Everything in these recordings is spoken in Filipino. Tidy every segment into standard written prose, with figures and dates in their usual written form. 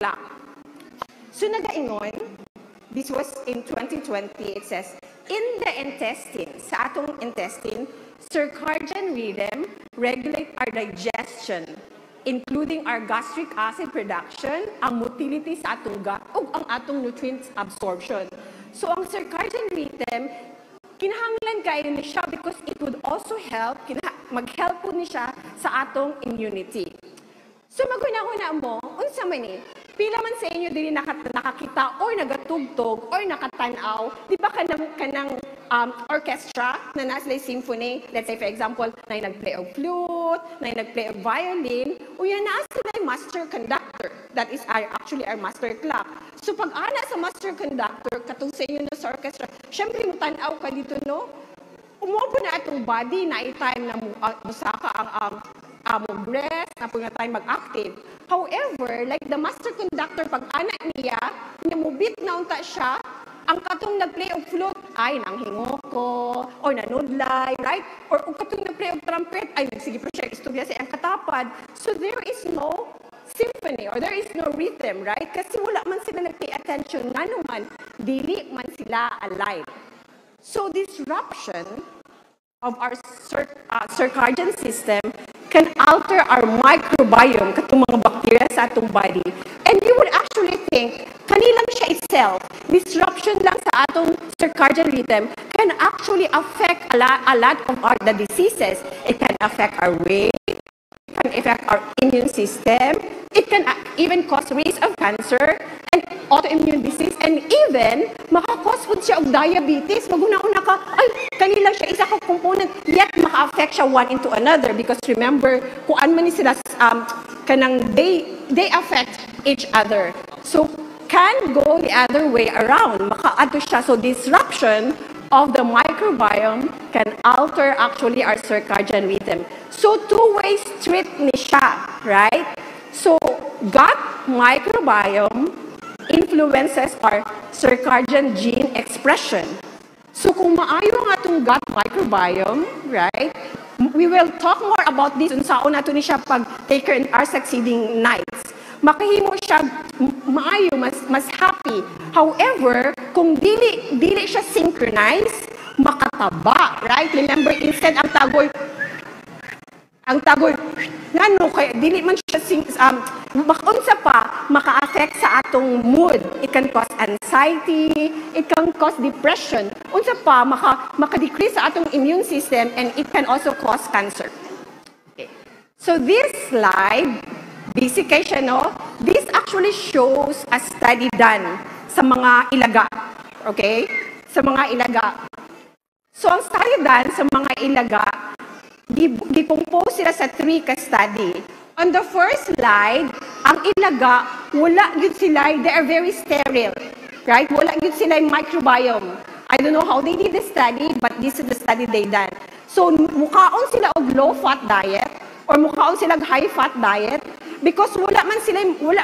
clock. So nagaingon, this was in 2020, it says, in the intestine, sa atong intestine, circadian rhythm regulate our digestion, including our gastric acid production, ang motility sa atong gut, ug ang atong nutrients absorption. So ang circadian rhythm, kinahanglan kayo ni siya because it would also help, mag-help po ni siya sa atong immunity. So maguna-una mo, unsa man ni, pila man sa inyo dili nakakita or nagatugtog or nakatanaw, di ba kanang orchestra na nasa symphony, let's say for example, na nagplay og flute, na nagplay og violin, o yan na sila master conductor. That is actually our master clock. So pag ana sa master conductor, katong sa inyo na sa orchestra, syempre mo tanaw ka dito, no? Umupo na atong body na i-time na musaka ang among breath, na po nga tayo mag-active. However, like the master conductor, pag anak niya, namubit na unta siya, ang katong nag-play of flute, ay, nanghingo ko, or nanudlay, right? Or katong nag-play of trumpet, ay, sige pa siya, istorya sa ang katapad. So there is no symphony, or there is no rhythm, right? Kasi wala man sila nag-pay attention, nga naman, dili man sila alive. So disruption of our circadian system can alter our microbiome, katong mga bacteria sa atong body. And you would actually think, kanilang siya itself, disruption lang sa atong circadian rhythm can actually affect a lot of the diseases. It can affect our weight, it can affect our immune system, it can even cause risk of cancer and autoimmune disease, and even makakause po siya of diabetes. Maguna-una ka, ay, kanila siya isa ka component, yet maka-affect siya one into another, because remember, kung ano man sila, kanang they affect each other. So, can go the other way around. Maka-ato siya. So, disruption of the microbiome can alter actually our circadian rhythm. So, two-way street ni siya, right? So, gut microbiome influences our circadian gene expression. So, kung maayo ang atong gut microbiome, right, we will talk more about this unsaon nato ni siya pag take in our succeeding nights. Makahimo siya maayo, mas happy. However, kung dili siya synchronized, makataba, right? Remember, instead ang tagoy, ngano kay dili man siya unsa pa maka-affect sa atong mood. It can cause anxiety, it can cause depression. Unsa pa maka-decrease sa atong immune system, and it can also cause cancer. Okay. So this slide, desiccation, no? This actually shows a study done sa mga ilaga. Okay? Sa mga ilaga. So ang study done sa mga ilaga, gicompose sila sa 3 ka-study. On the first slide, ang ilaga, wala yun sila, they are very sterile. Right? Wala yun sila yung microbiome. I don't know how they did the study, but this is the study they done. So, mukhaon sila og low-fat diet, or mukhaon sila og high-fat diet, because wala man sila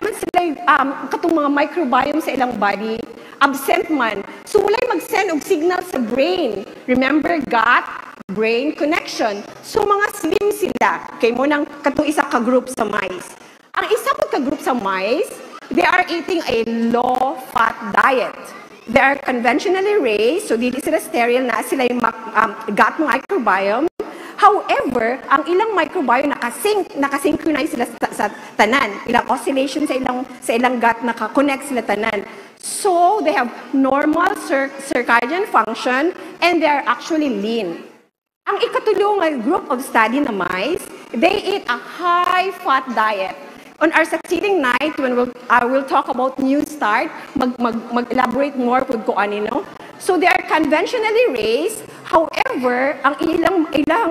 katong mga microbiome sa ilang body, absent man. So, wala'y mag-send og signal sa brain. Remember, gut-brain connection. So, mga slim sila. Kay mo nang katong isa ka-group sa mice. Ang isa po ka-group sa mice, they are eating a low-fat diet. They are conventionally raised, so dili sila sterile, na sila yung gut microbiome. However, ang ilang microbiome nakasynchronize sila sa tanan. Ilang oscillation sa ilang gut, naka-connect sila tanan. So, they have normal circadian function, and they are actually lean. Ang ikatulong group of study na mice, they eat a high-fat diet. On our succeeding night, when I will talk about New Start, mag-elaborate more kung ano. So they are conventionally raised. However, ang ilang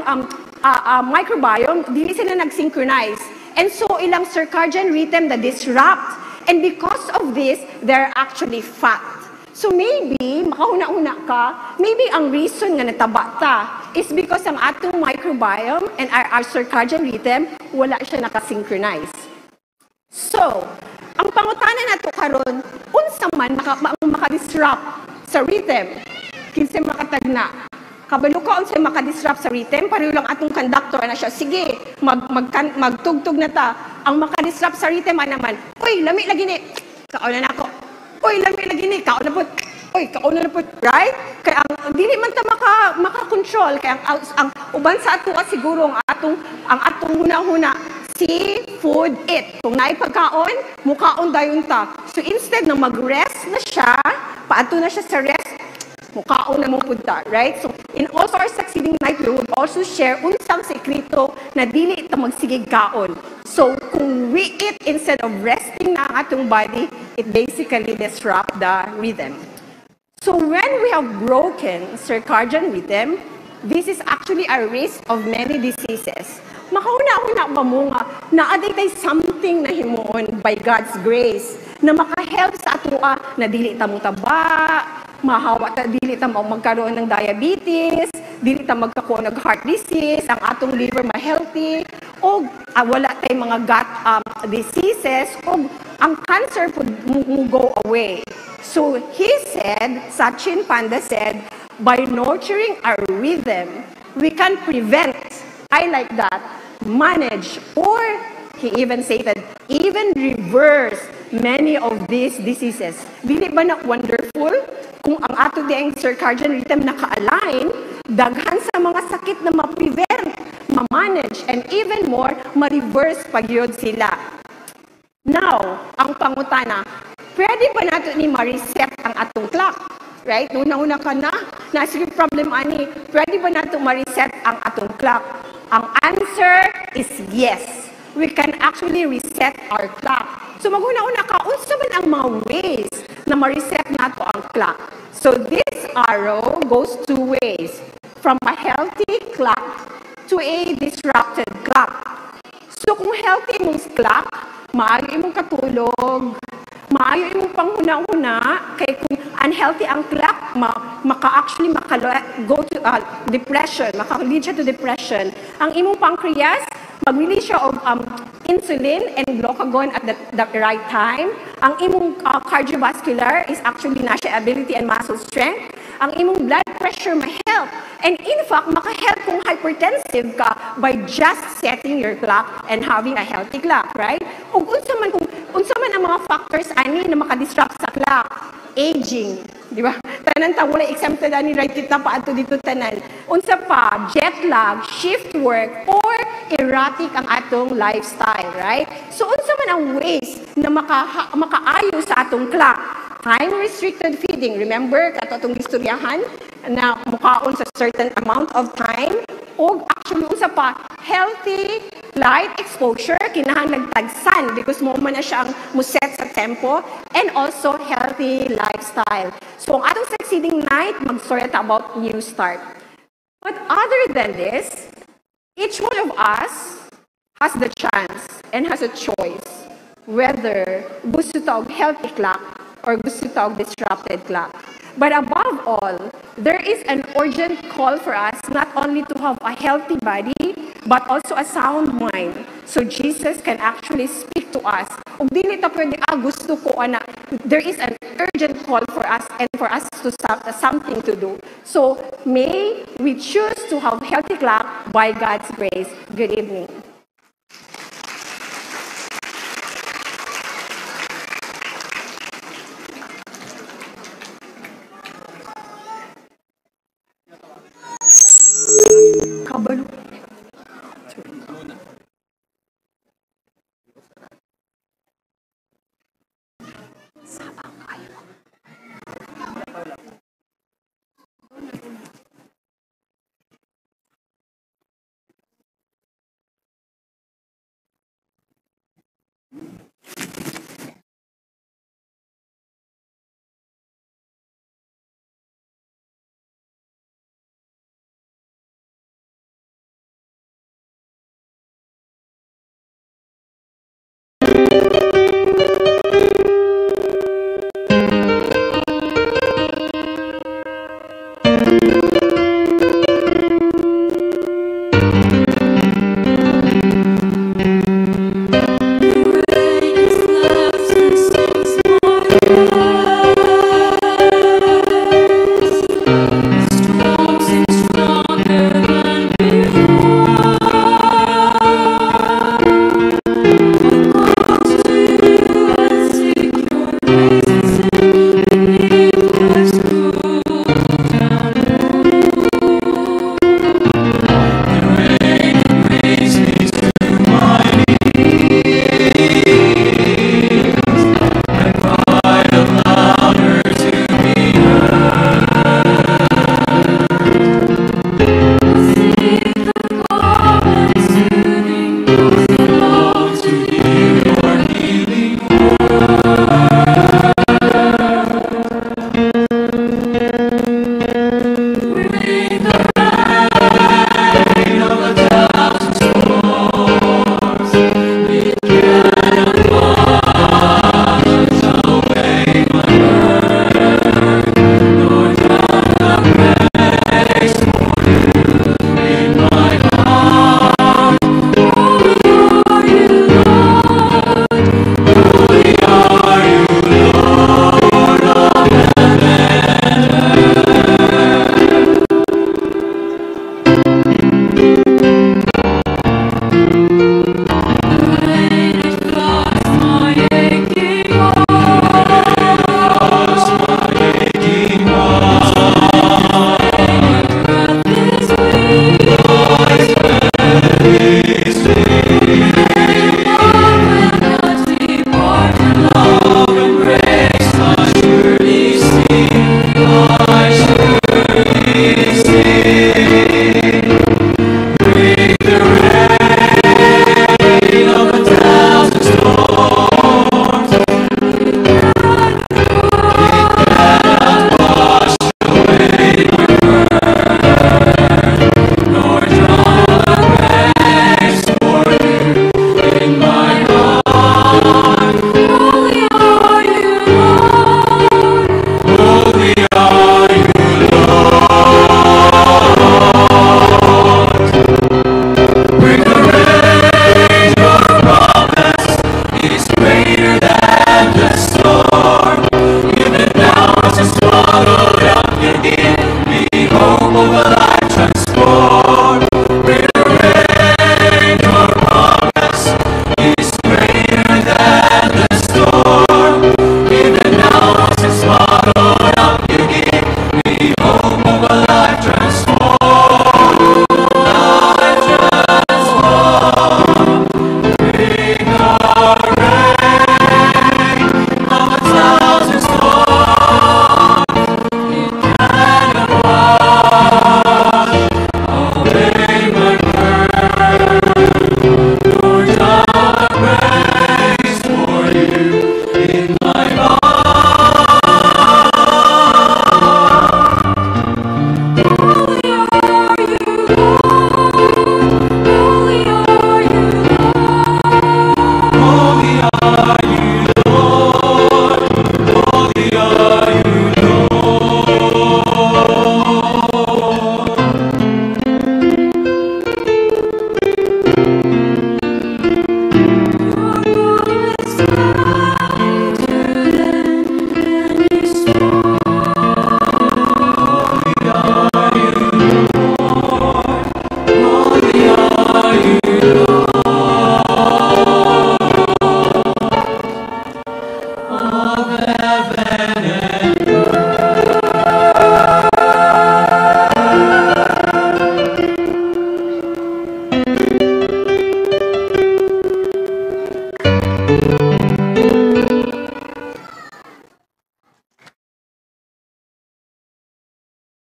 microbiome, dili sila nag-synchronize. And so ilang circadian rhythm na disrupt. And because of this, they're actually fat. So maybe, makahuna-una ka, maybe ang reason nga nataba ta is because ang atong microbiome and our circadian rhythm, wala siya nakasynchronize. So, ang pangutanan nato karon, unsa man makadisrupt sa rhythm, kinsa makatagna. Kabalo ka unsa makadisrupt sa rhythm, pareho lang atong conductor na siya. Sige, magtugtog na ta. Ang makadisrupt sa rhythm naman, uy, lami lagi ni. kauna na ako, uy, lami lagi ni, kauna po, uy, kauna na po, right? Kaya ang dili man ta maka-control, kaya ang uban sa ato siguro ang atong huna-huna, see, food, eat. Kung naay pagkaon, mukaon dayon ta. So instead na mag-rest na siya, paato na siya sa rest, mukaon na mo punta, right? So in also our succeeding night, we would also share unsang sekreto na dili ita magsigig kaon. So kung we eat instead of resting na ang atong body, it basically disrupt the rhythm. So when we have broken circadian rhythm, this is actually a risk of many diseases. Makauna-una ba mo nga, na-aday something na himuon by God's grace na maka-help sa atua na dili ta mo taba, mahawa ta dili ta magkaroon ng diabetes, dili ta magkakuha ng heart disease, ang atong liver ma-healthy, o wala tay mga gut diseases, o ang cancer mo go away. So he said, Sachin Panda said, by nurturing our rhythm, we can prevent, I like that, manage, or he even stated, even reverse many of these diseases. Dili ba na wonderful? Kung ang ato diyang circadian rhythm naka-align, daghan sa mga sakit na ma-prevent, ma-manage, and even more, ma-reverse pagyod sila. Now, ang pangutana, pwede ba nato ni ma-reset ang atong clock? Right? Una-una ka na, nasa problem ani, pwede ba nato ma-reset ang atong clock? Ang answer is yes. We can actually reset our clock. So maguna-una ka, unsa man ang mga ways na ma-reset nato ang clock? So this arrow goes two ways, from a healthy clock to a disrupted clock. So kung healthy mong clock, maayo imong katulog, maayo imong panghuna-huna, kay kung unhealthy ang clock, maka-actually go to depression, maka-lead siya to depression. Ang imong pancreas, mag-release siya of insulin and glucagon at the right time. Ang imong cardiovascular is actually nasya ability and muscle strength. Ang imong blood pressure ma-help. And in fact, maka-help kung hypertensive ka by just setting your clock and having a healthy clock, right? Ug unsa man ang mga factors ani na maka-disrupt sa clock? Aging, di ba? Tanan ta wala exempted ani right kita pa ato dito tanan. Unsa pa? Jet lag, shift work, or erratic ang atong lifestyle, right? So unsa man ang ways na makaayo sa atong clock? Time-restricted feeding. Remember, kato itong istoryahan na mukaon sa certain amount of time. O actually, unsa pa, healthy light exposure, kinahanglan tagsan because mo man na siyang muset sa tempo, and also healthy lifestyle. So, ang atong succeeding night, mag-story about new start. But other than this, each one of us has the chance and has a choice whether gusto tawag healthy clock or gusto tawag disrupted clock. But above all, there is an urgent call for us not only to have a healthy body, but also a sound mind. So Jesus can actually speak to us. Kung di nito pwede, gusto ko, there is an urgent call for us and for us to start something to do. So may we choose to have healthy clock by God's grace. Good evening. Kabalo.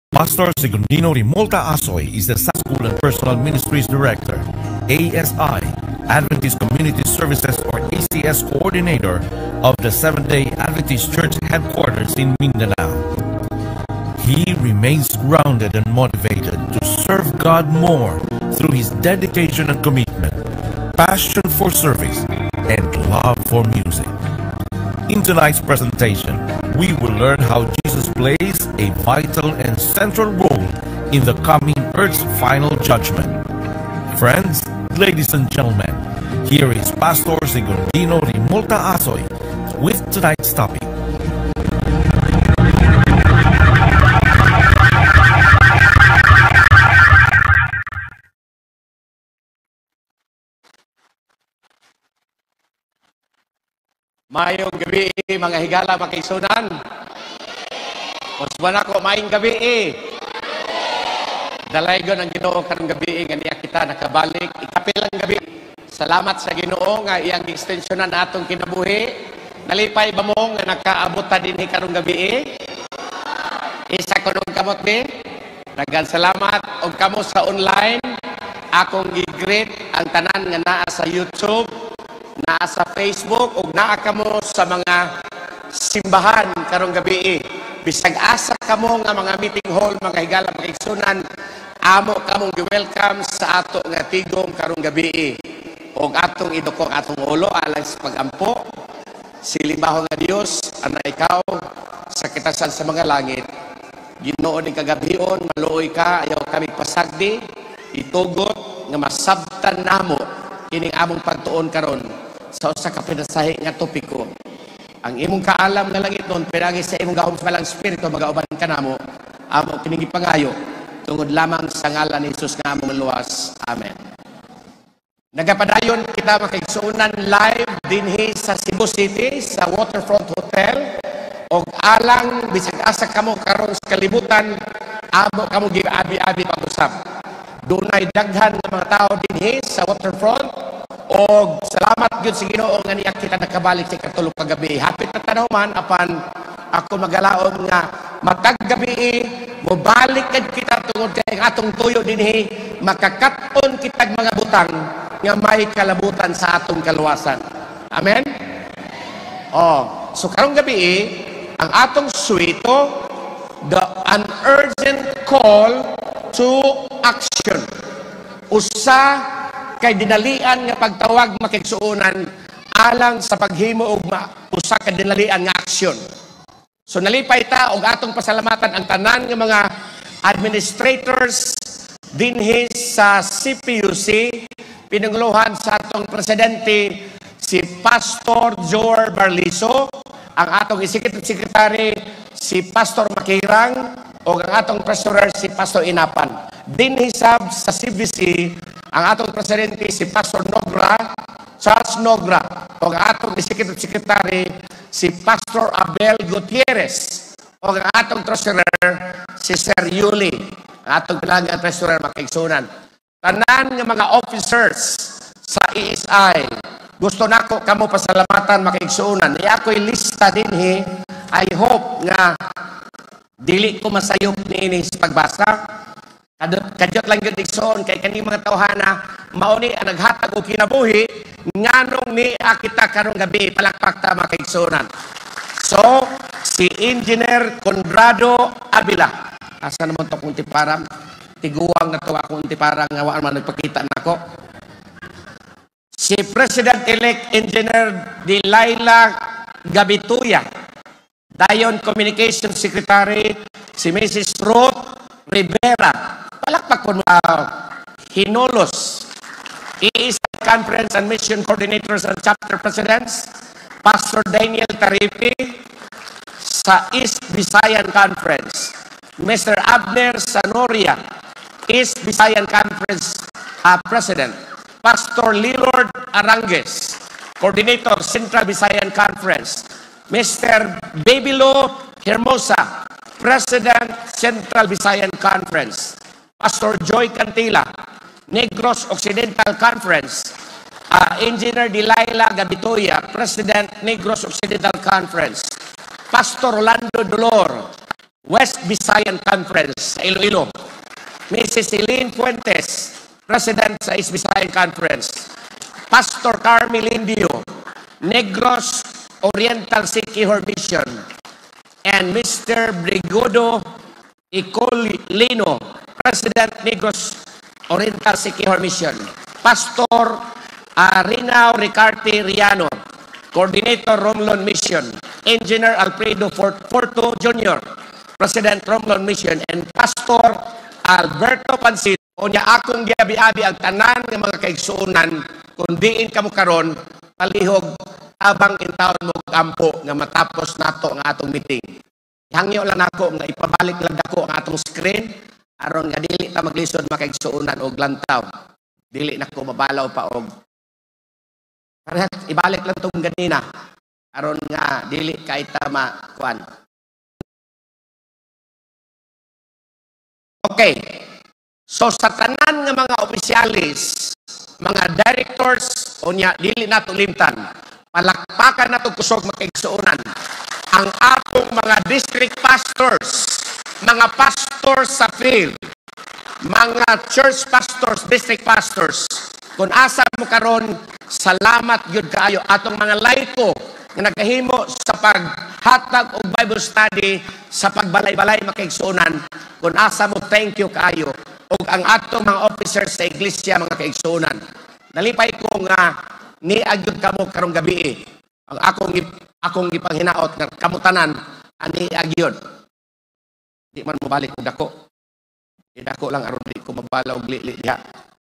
Pastor Segundino Rimolta Asoy is the Sa School and Personal Ministries Director, ASI, Adventist Community Services or ACS Coordinator of the Seventh-day Adventist Church Headquarters in Mindanao. He remains grounded and motivated to serve God more through his dedication and commitment, passion for service, and love for music. In tonight's presentation, we will learn how Jesus plays a vital and central role in the coming Earth's final judgment. Friends, ladies and gentlemen, here is Pastor Segundino Rimolta Asoy with tonight's topic. Mayong gabi, mga higala, makaisunan. Musban ako, mayong gabi. Dalaygon ang Ginoo karong gabi, nga niya kita nakabalik. Ikapilang gabi. Salamat sa Ginoo nga iyang extensyonan atong kinabuhi. Nalipay ba mo nga nakaabot ta din karong gabi? Isa ko nung kamot ni. Dagan salamat og kamo sa online. Akong gi-greet ang tanan nga naa sa YouTube, naa sa Facebook, ug naa kamo sa mga simbahan karong gabi. Bisag asa kamo nga mga meeting hall, mga higala, mga igsunan, amo kamong gi-welcome sa ato nga tigom karong gabi. Ug atong idukong atong ulo alang sa pagampo. Silimaho nga Dios, ana ikaw sa kitasan sa mga langit. Ginoo ni kagabion, maluoy ka, ayaw kami pasagdi, itugot nga masabtan namo kining among pagtuon karon sa usa ka pinasahi nga topiko. Ang imong kaalam nga langit nun, pinagi sa imong gahom sa malang spirito, magauban ka namo, amo kining ipangayo, tungod lamang sa ngalan ni Jesus nga among maluwas. Amen. Nagapadayon kita makaigsunan live dinhi sa Cebu City, sa Waterfront Hotel, o alang bisag asa kamo karon sa kalibutan, amo kamo gi-abi-abi pag-usap. Dunay daghan nga mga tao dinhi sa Waterfront, o salamat gyud sa Ginoo nga niya kita nakabalik sa katulog kagabi. Hapit na tanawman apan ako magalaon nga matag gabi mobalik kita tungod kay atong tuyo dinhi makakaton kitag mga butang nga may kalabutan sa atong kaluwasan. Amen. So karong gabi ang atong suwito, an urgent call to action. Usa kay dinalian nga pagtawag makigsuonan alang sa paghimo og usa ka dinalian nga aksyon. So nalipay ta og atong pasalamatan ang tanan nga mga administrators dinhi sa CPUC, pinanguluhan sa atong presidente si Pastor Joel Barliso, ang atong executive secretary si Pastor Makirang, o ang atong treasurer si Pastor Inapan. Dinhi sa CBC ang atong presidente si Pastor Charles Nogra, o ang atong executive secretary si Pastor Abel Gutierrez, o ang atong treasurer si Sir Yuli, ang atong pinanggang treasurer makaigsunan. Tanan nga mga officers sa ESI, gusto nako kamo pasalamatan makaigsunan. Ako'y lista dinhi. I hope nga dili ko masayop niini sa pagbasa. Kadyot lang yun igsoon kay kaning mga tawhana mauni ang naghatag og kinabuhi nganong ni kita karong gabi, palakpak ta makaigsunan. So si Engineer Conrado Avila, asa naman to kung tiparang tiguang na to akong tiparang nga waan man nagpakita nako. Si President-elect Engineer Delilah Gabituya, dayon Communication Secretary si Mrs. Ruth Rivera, palakpak po Hinolos, ESI Conference and Mission Coordinators and Chapter Presidents, Pastor Daniel Taripi sa East Visayan Conference, Mr. Abner Sanoria, East Visayan Conference President, Pastor Lilord Arangues, Coordinator Central Visayan Conference, Mr. Babilo Hermosa, President Central Visayan Conference, Pastor Joy Cantila, Negros Occidental Conference, Engineer Delilah Gabituya, President Negros Occidental Conference, Pastor Orlando Dolor, West Visayan Conference sa Iloilo. Mrs. Eileen Fuentes, President sa East Visayan Conference. Pastor Carmel Indio, Negros Oriental Siquijor Mission. And Mr. Brigodo Icolino, President Negros Oriental Siquijor Mission. Pastor Rinao Ricarte Riano, Coordinator Romlon Mission. Engineer Alfredo Forto Jr., President Romlon Mission. And Pastor Alberto Pansito, o niya akong giabi-abi ang tanan ng mga kaigsuunan, kung diin ka mo karon, palihog, habang intawon mo kampo nga matapos nato ang atong meeting. Hangyo lang ako nga ipabalik lang ako ang atong screen, aron nga dili ta maglisod makaigsuunan og lantaw. Dili na ko mabalaw pa og parehas ibalik lang tong ganina aron nga dili kay ta makuan. Okay. So sa tanan nga mga opisyalis, mga directors o nya dili nato limtan, palakpakan nato kusog makaigsuunan ang atong mga district pastors, mga pastors sa field, mga church pastors, district pastors. Kung asa mo karon, salamat gyud kaayo atong mga laiko nga nagahimo sa paghatag og Bible study sa pagbalay-balay makaigsuunan. Kung asa mo, thank you kaayo. Og ang atong mga officers sa iglesia mga kaigsuunan. Nalipay ko nga niagyud kamo karong gabi. Ang akong gipanghinaot nga kamutanan ani agyud. Di man mobalik og dako. Di dako lang aron di ko mabala og lili diha.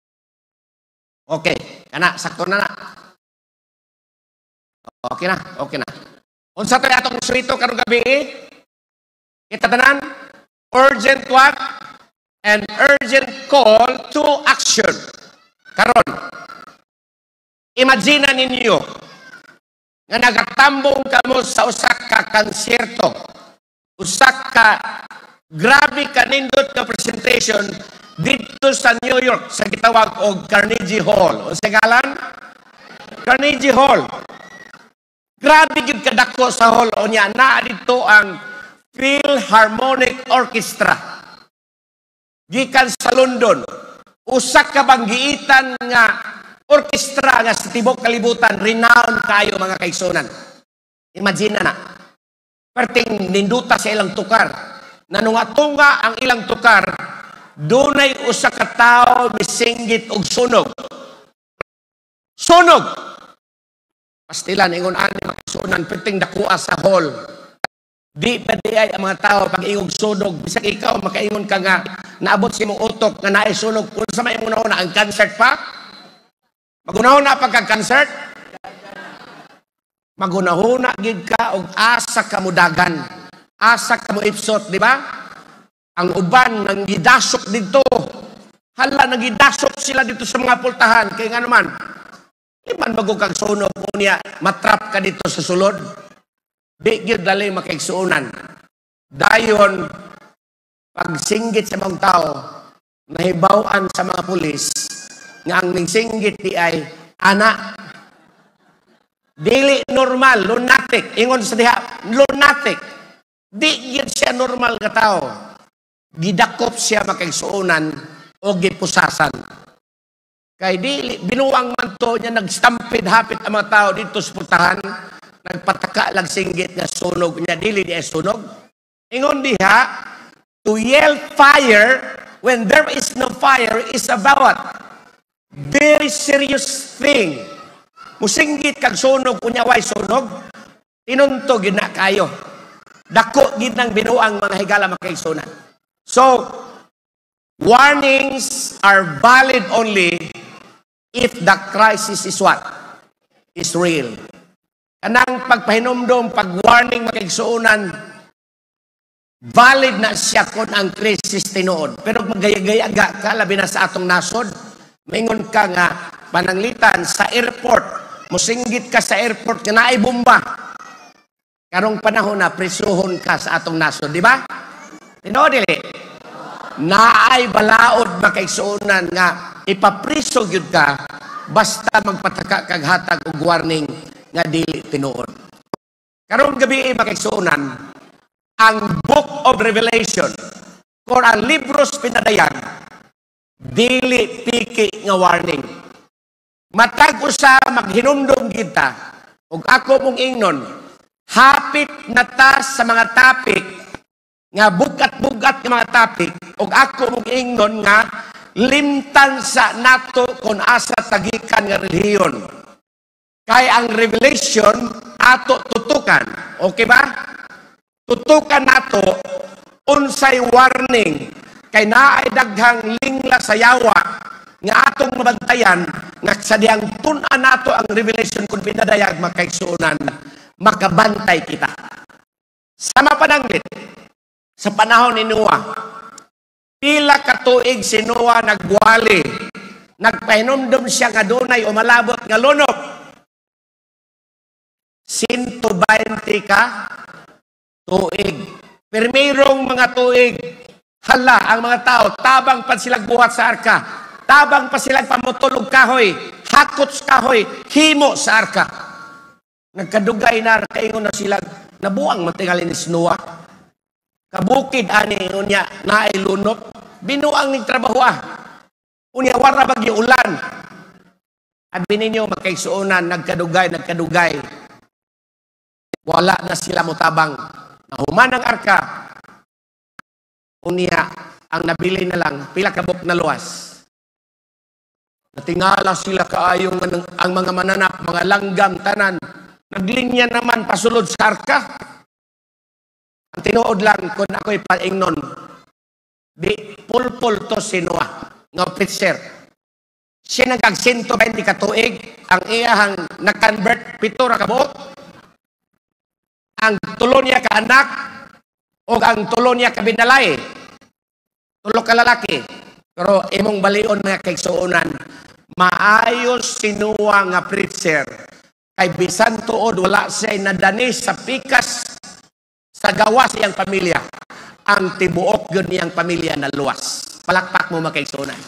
Okay, kana sakto na. Okay na, okay na. Unsa tay atong suwito karong gabi? Kita tanan urgent what? An urgent call to action. Karon, imagine ninyo nga nagatambong kamo sa usak ka konserto, usak ka grabe kanindot ka presentation dito sa New York sa gitawag og Carnegie Hall. O sa ngalan? Carnegie Hall. Grabe gyud kadako sa hall o nya naa dito ang Philharmonic Orchestra. Gikan sa London, usak ka bang giitan nga orkestra nga sa tibok kalibutan, renowned kayo mga kaigsunan. Imagine na. Perting ninduta sa ilang tukar. Nanunga-tunga ang ilang tukar, dunay usak ka tao misinggit og sunog. Sunog! Pastilan, ingon ani mga kaigsunan, perting dakua sa hall. Di pa di ay ang mga tao pag ingog sunog, bisag ikaw makaingon ka nga naabot si mong utok nga naay sunog. Kung sa may una-una ang concert pa, magunahuna pagka-concert, magunahuna gid ka og asa ka mo dagan, asa ka mo ipsot, di ba? Ang uban nang gidasok dito, hala nang gidasok sila dito sa mga pultahan, kay nga naman, di man bago kang sunog mo niya, matrap ka dito sa sulod. Di gyud dali makaigsuunan. Dayon pagsinggit sa mga tao, nahibaw-an sa mga pulis nga ang nagsinggit di ay ana. Dili normal, lunatic. Ingon sa diha, lunatic. Di gyud siya normal nga tao. Gidakop siya makaigsuunan o gipusasan. Kay dili binuang man to niya nagstampid hapit ang mga tao dito sa pultahan. Nagpataka lang singgit nga sunog niya, dili di sunog. Ingon diha, to yell fire when there is no fire is about very serious thing. Musinggit kag sunog, kunya way sunog, tinunto gid na kayo. Dako gid nang binuang mga higala makaigsunan. So, warnings are valid only if the crisis is what? Is real. Kanang pagpahinumdom, pag-warning makaigsuunan, valid na siya kung ang krisis tinuod. Pero magayagayaga ka, labi na sa atong nasod, maingon ka nga, pananglitan sa airport, musinggit ka sa airport, nga naay bomba. Karong panahon na, prisuhon ka sa atong nasod, di ba? Tinuod, dili? Naay balaod makaigsuunan nga, ipapriso yun ka, basta magpataka kag hatag og warning nga dili tinuod. Karong gabi makaigsuunan, ang Book of Revelation or ang libros pinadayan, dili piki nga warning. Matag usa maghinumdum kita, ug ako mong ingnon, hapit na ta sa mga topic nga bugat-bugat nga mga topic, ug ako mong ingnon nga limtan sa nato kung asa tagikan nga relihiyon. Kay ang revelation ato tutukan. Okay ba? Tutukan nato unsay warning kay naay daghang lingla sa yawa nga atong mabantayan nga sadyang tun-an nato ang revelation kung pinadayag makaigsuonan, makabantay kita. Sama pananggit sa panahon ni Noah, pila ka tuig si Noah nagwali, nagpahinumdum siya nga dunay o malabot nga lunok. 120 ka tuig. Pirmirong mga tuig, hala, ang mga tao, tabang pa silang buhat sa arka, tabang pa silang pamutulog kahoy, hakot kahoy, himo sa arka. Nagkadugay na, kaingon na silang, nabuang matingalin ni Noah. Kabukid ani unya naay lunok, binuang ning trabaho unya wara bagyo ulan. Abi ninyo makaigsuonan nagkadugay. Wala na sila motabang. Nahuman ang arka. Unya ang nabili na lang pila ka buk na luwas. Natingala sila kaayong ang mga mananap, mga langgam tanan. Naglinya naman pasulod sa arka. Ang tinuod lang kung ako'y paingnon, di pulpul to si Noah, nga preacher. Siya nagkag 120 katuig, ang iyahang nag-convert, 7 ra kabuok. Ang tulo niya ka anak, o ang tulo niya ka binalay. Tulo ka lalaki. Pero imong balion mga kaigsuonan, maayos si Noah nga preacher. Kay bisan tuod, wala siya nadani sa pikas sa gawa sa iyang pamilya, ang tibuok yun niyang pamilya na luwas. Palakpak mo makaigsunan.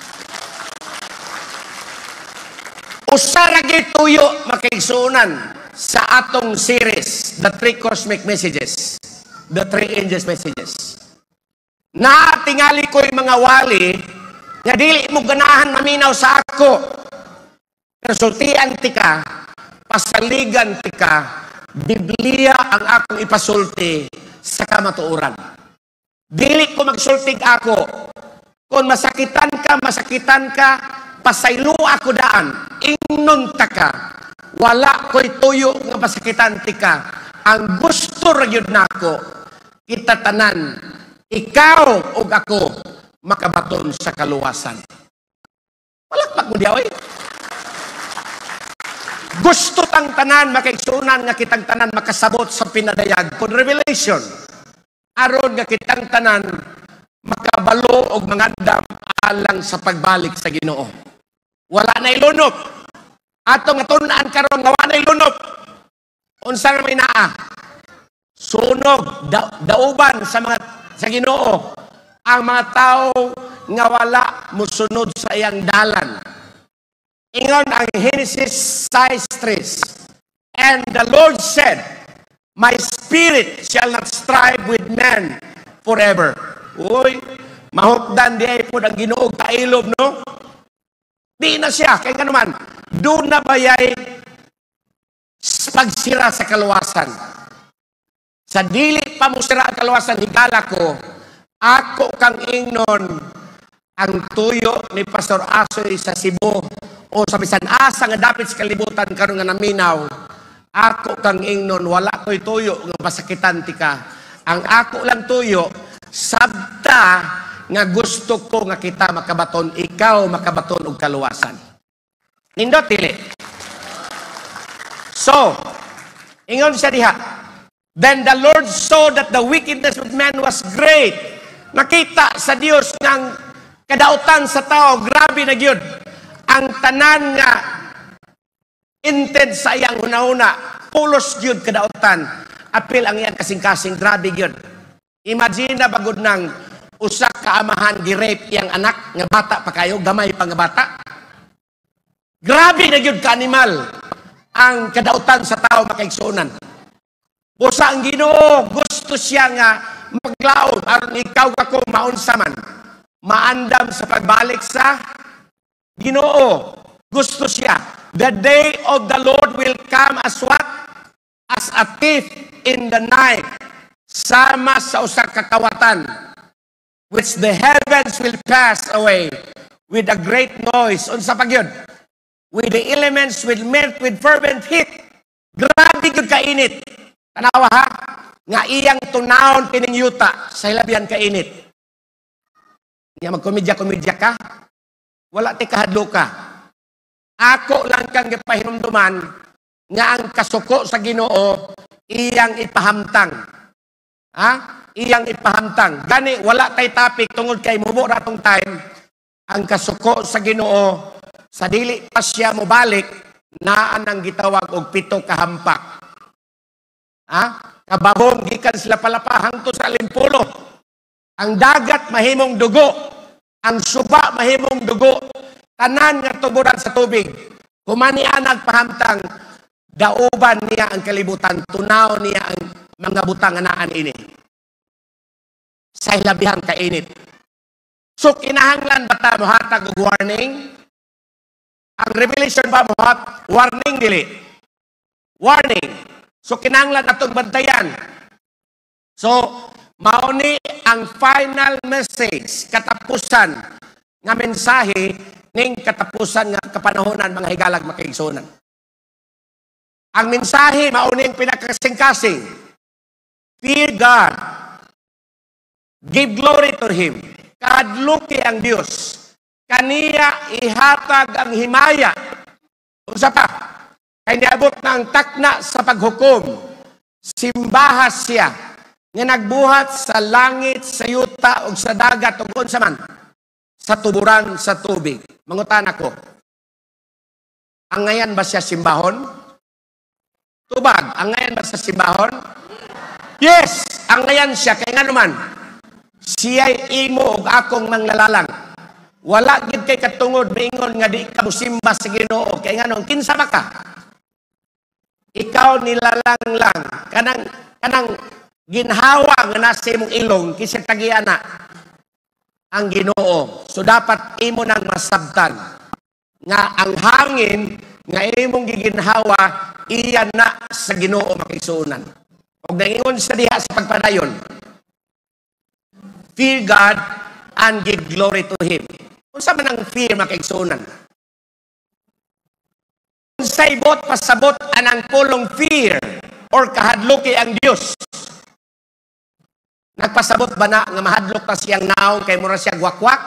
Usaragi tuyo makaigsunan sa atong series, The Three Cosmic Messages, The Three Angels Messages. Natingali ko'y mga wali, nga dili mo ganahan maminaw sa ako. Persultian ti ka, pasaligan ti ka, Biblia ang akong ipasulti sa kamatuoran. Dili ko magsultig ako. Kung masakitan ka, pasaylo ako daan. Ingnon ta ka. Wala ko'y tuyo nga masakitan ti ka. Ang gusto ragyod nako, kita tanan, ikaw o ako, makabaton sa kaluwasan. Palakpak mo diyaw eh. Gusto tang tanan makaigsunan nga kitang tanan makasabot sa pinadayag kon revelation. Aron nga kitang tanan makabalo og mangandam alang sa pagbalik sa Ginoo. Wala na ilunop. Atong tun-an karon nga wala na ilunop. Unsa nga may naa? Sunog, dauban sa Ginoo. Ang mga tao nga wala musunod sa iyang dalan. Ingon ang Genesis 6:3. And the Lord said, my spirit shall not strive with man forever. Uy, mahukdan di ay po ang Ginoo kailob, no? Di na siya, kaya nga naman, doon na bayay pagsira sa kaluwasan. Sa dili pa mo sira ang kaluwasan, higala ko, ako kang ingnon, ang tuyo ni Pastor Asoy sa Cebu, o sa bisan asa nga dapit sa kalibutan karon nga naminaw, ako kang ingnon, wala ko'y tuyo nga masakitan ti ka. Ang ako lang tuyo, sabta nga gusto ko nga kita makabaton, ikaw makabaton og kaluwasan. Nindot dili. So, ingon siya diha, then the Lord saw that the wickedness of man was great. Nakita sa Dios ng kadautan sa tao, grabe na gyud. Ang tanan nga inted sa iyang una-una, pulos gyud kadautan. Apil ang iyang kasing-kasing, grabe gyud. Imagine na bagod nang usak kaamahan gi-rape iyang anak nga bata pa kayo, gamay pa nga bata. Grabe na gyud ka animal ang kadautan sa tao makaigsuonan. Busa ang Ginoo, gusto siya nga maglaom aron ikaw kako maunsa man maandam sa pagbalik sa Ginoo. Gusto siya. The day of the Lord will come as what? As a thief in the night. Sama sa usa ka kawatan, which the heavens will pass away with a great noise. Unsa pa gyud? With the elements will melt with fervent heat. Grabe gyud kainit. Tanawa ha? Nga iyang tunawon kining yuta sa hilabihan kainit. Nga magkomedya-komedya ka? Wala ti kahadlo ka. Ako lang kang gipahinumduman nga ang kasuko sa Ginoo iyang ipahamtang. Ha? Iyang ipahamtang. Gani wala tay topic tungod kay mubo ratong time. Ang kasuko sa Ginoo sa dili pa siya mobalik naan ang gitawag og 7 ka hampak. Ha? Kabahom gikan sila palapa hangtod sa alimpulo. Ang dagat mahimong dugo, ang suba mahimong dugo, tanan nga tuburan sa tubig. Humani anag pahamtang, dauban niya ang kalibutan, tunaw niya ang mga butang anaan ini. Sa hilabihan kainit. So kinahanglan ba ta mohatag og warning? Ang revelation ba mohat warning dili? Warning. So kinahanglan atong bantayan. So mao ni ang final message, katapusan nga mensahe ning katapusan nga kapanahonan mga higalag makaigsunan. Ang mensahe mao ni ang pinakasing-kasing. Fear God. Give glory to Him. Kadluki ang Dios. Kaniya ihatag ang himaya. Unsa pa? Kay niabot na ang takna sa paghukom. Simbahas siya nga nagbuhat sa langit, sa yuta, o sa dagat, o kung man, sa tuburan, sa tubig. Mangutan ako, ang ngayon ba siya simbahon? Tubag, ang ngayon ba siya simbahon? Yes, ang ngayon siya, kaya nga naman, siya'y imo o akong manglalalang. Wala gid kay katungod, maingon nga di ka musimba sa Ginoo, kaya nga nung kinsa ba ka? Ikaw nilalang lang, kanang ginhawa nga nasa imong ilong, kisya tagiana ang Ginoo. So dapat imo nang masabtan nga ang hangin nga imong giginhawa iyan na sa Ginoo makisunan. Og nangingon sa diha sa pagpadayon, fear God and give glory to Him. Unsa man ang fear makisunan? Unsay bot pasabot anang pulong fear or kahadluki ang Dios? Nagpasabot ba na nga mahadlok pa siyang naong kay mura siya gwakwak?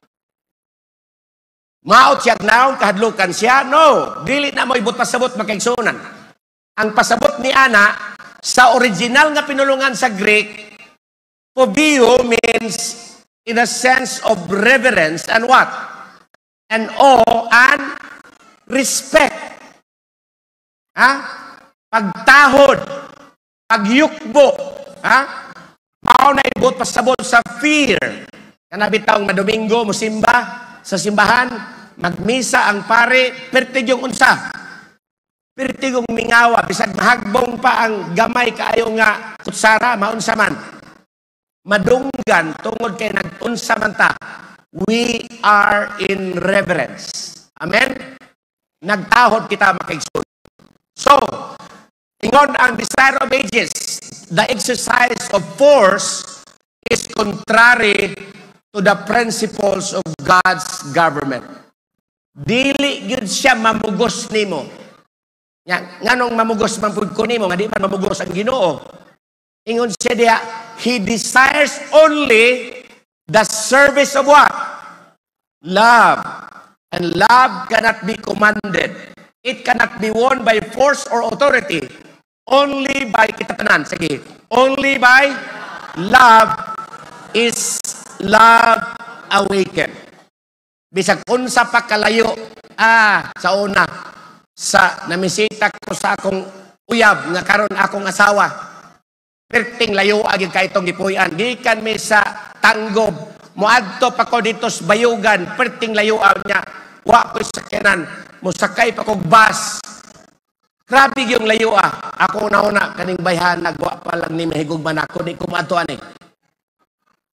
Maot siya naong kahadlukan siya? No. Dili na mo ibot pasabot makaigsunan. Ang pasabot ni Ana sa original nga pinulungan sa Greek, phobeo means in a sense of reverence and what? And awe and respect. Ha? Pagtahod, pagyukbo, ha? Mao na ibot pasabot sa fear. Kanabitang madomingo musimba sa simbahan, magmisa ang pare, pertigyong unsa. Pertigyong mingawa, bisag mahagbong pa ang gamay kaayo nga kutsara, maunsa man. Madunggan tungod kay nagunsa man ta. We are in reverence. Amen? Nagtahod kita makaigsoon. So, ingon ang desire of ages, the exercise of force is contrary to the principles of God's government. Dili gyud siya mamugos nimo. Nganong mamugos man pud ko nimo, nga di man mamugos ang Ginoo. Ingon siya diha, He desires only the service of what? Love. And love cannot be commanded. It cannot be won by force or authority. Only by kitatanan. Sige. Only by love is love awakened. Bisag unsa pa kalayo, sa una, sa namisita ko sa akong uyab, nga karon akong asawa, perting layo agad ka itong gipuyan. Gikan mi sa Tanggob, muadto pa ko dito sa Bayugan, perting layo niya, wa ko sakyanan, musakay pa kog bus. Grabe yung layo Ako una-una, kaning bayhan, nagwa pa lang ni mahigog man ako, di ko maato ani.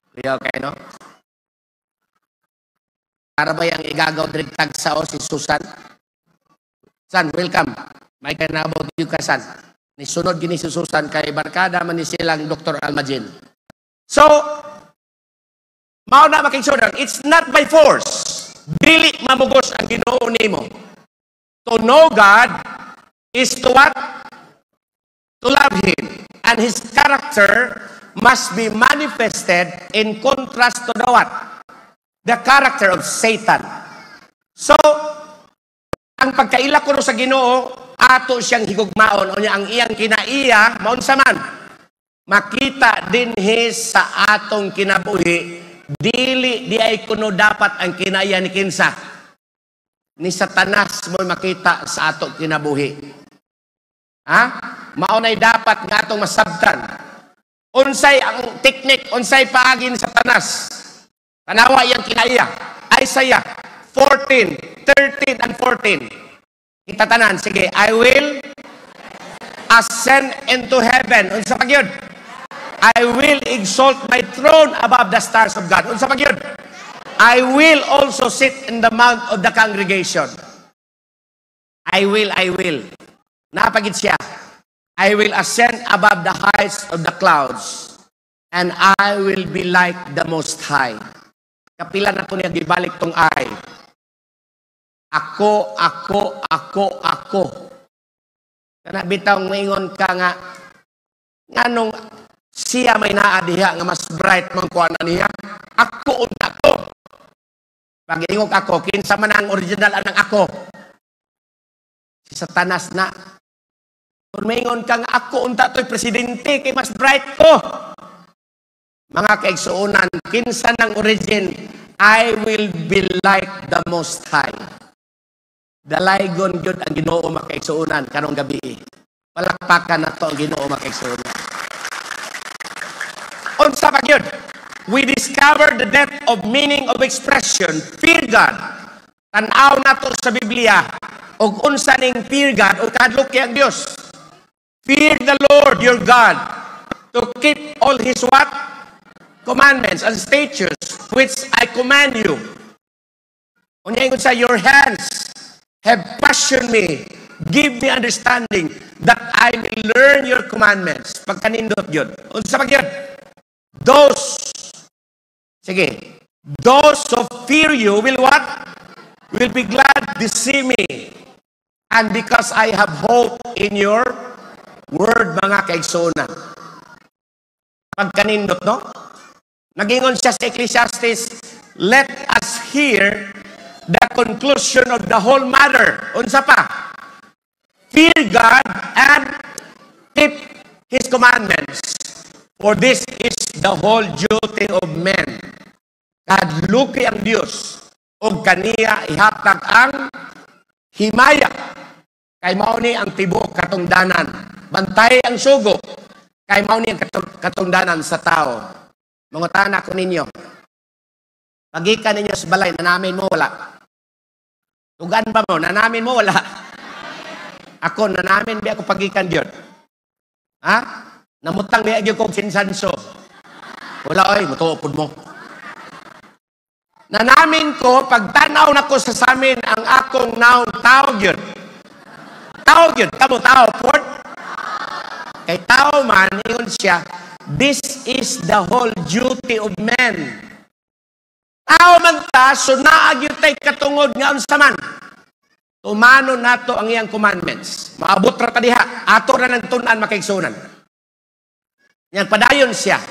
Kuya, okay, no? Para ba yung igagaw dirigtag sa o si Susan? San, welcome. May kanabot you ka, San. Nisunod gini si Susan kay barkada man ni silang Dr. Almagin. So, mao na makigsudan, it's not by force. Dili mamugos ang Ginoo nimo. To know God is to what? To love Him. And His character must be manifested in contrast to the what? The character of Satan. So, ang pagkaila ko sa Ginoo, ato siyang higugmaon, o niya ang iyang kinaiya, maunsa man, makita din sa atong kinabuhi, dili di ay kuno dapat ang kinaiya ni kinsa. Ni Satanas mo makita sa ato kinabuhi. Ha? Maunay dapat nga atong masabtan. Unsay ang teknik, unsay paagi ni Satanas. Tanawa yang kinaiya. Isaiah 14, 13 and 14. Kita tanan, sige. I will ascend into heaven. Unsa pa gyud? I will exalt my throne above the stars of God. Unsa pa gyud? I will also sit in the mount of the congregation. I will. Napagid siya. I will ascend above the heights of the clouds, and I will be like the Most High. Kapila na po niya gibalik tong ay. Ako. Kana bitaw maingon ka nga, nganong siya may naadiha nga mas bright man kuan niya. Ako unta ko. Pag ingog ako, kinsa man ang original anang ako. Si Satanas na. Kung maingon ka nga ako unta to'y presidente kay mas bright ko. Mga kaigsuunan, kinsa ng origin, I will be like the Most High. Dalaygon yun ang Ginoo makaigsuunan kanong gabi. Palakpakan na to ang Ginoo makaigsuunan. Unsa pa yun? We discover the depth of meaning of expression, fear God. Tanaw na to sa Biblia. O unsa ning fear God, o kadlok kay ang Diyos. Fear the Lord your God, to keep all His what? Commandments and statutes which I command you. Unya ingon sa your hands have fashioned me, give me understanding that I may learn your commandments. Pagkanindot yun. Unsa pag yun? Those who fear you will what? Will be glad to see me. And because I have hope in your word, mga kaigsunan. Pagkanindot, no? Nagingon siya sa Ecclesiastes, let us hear the conclusion of the whole matter. Unsa pa? Fear God and keep His commandments. For this is the whole duty of men. Kadluki ang Diyos, o kaniya ihatag ang himaya. Kay mao ni ang tibuok katungdanan. Bantay ang sugo. Kay mao ni ang katungdanan sa tao. Mangutana ko ninyo. Pagikan ninyo sa balay, nanamin mo wala. Tugan ba mo? Nanamin mo wala. Ako, nanamin ba ako pagikan diyon? Ha? Namutang ba ako kong sinsanso? Wala oy, mutuopod mo. Nanamin ko, pagtanaw na ko sa samin ang akong naong tawag yun. Tawag yun. Kamo tao, Port? Kay tao man, ingon siya, this is the whole duty of men. Tao man ta, so naagyo tay katungod nga unsa man. Tumano nato ang iyang commandments. Maabot ra ta diha, ato ra nang tun-an makaigsunan. Yang padayon siya.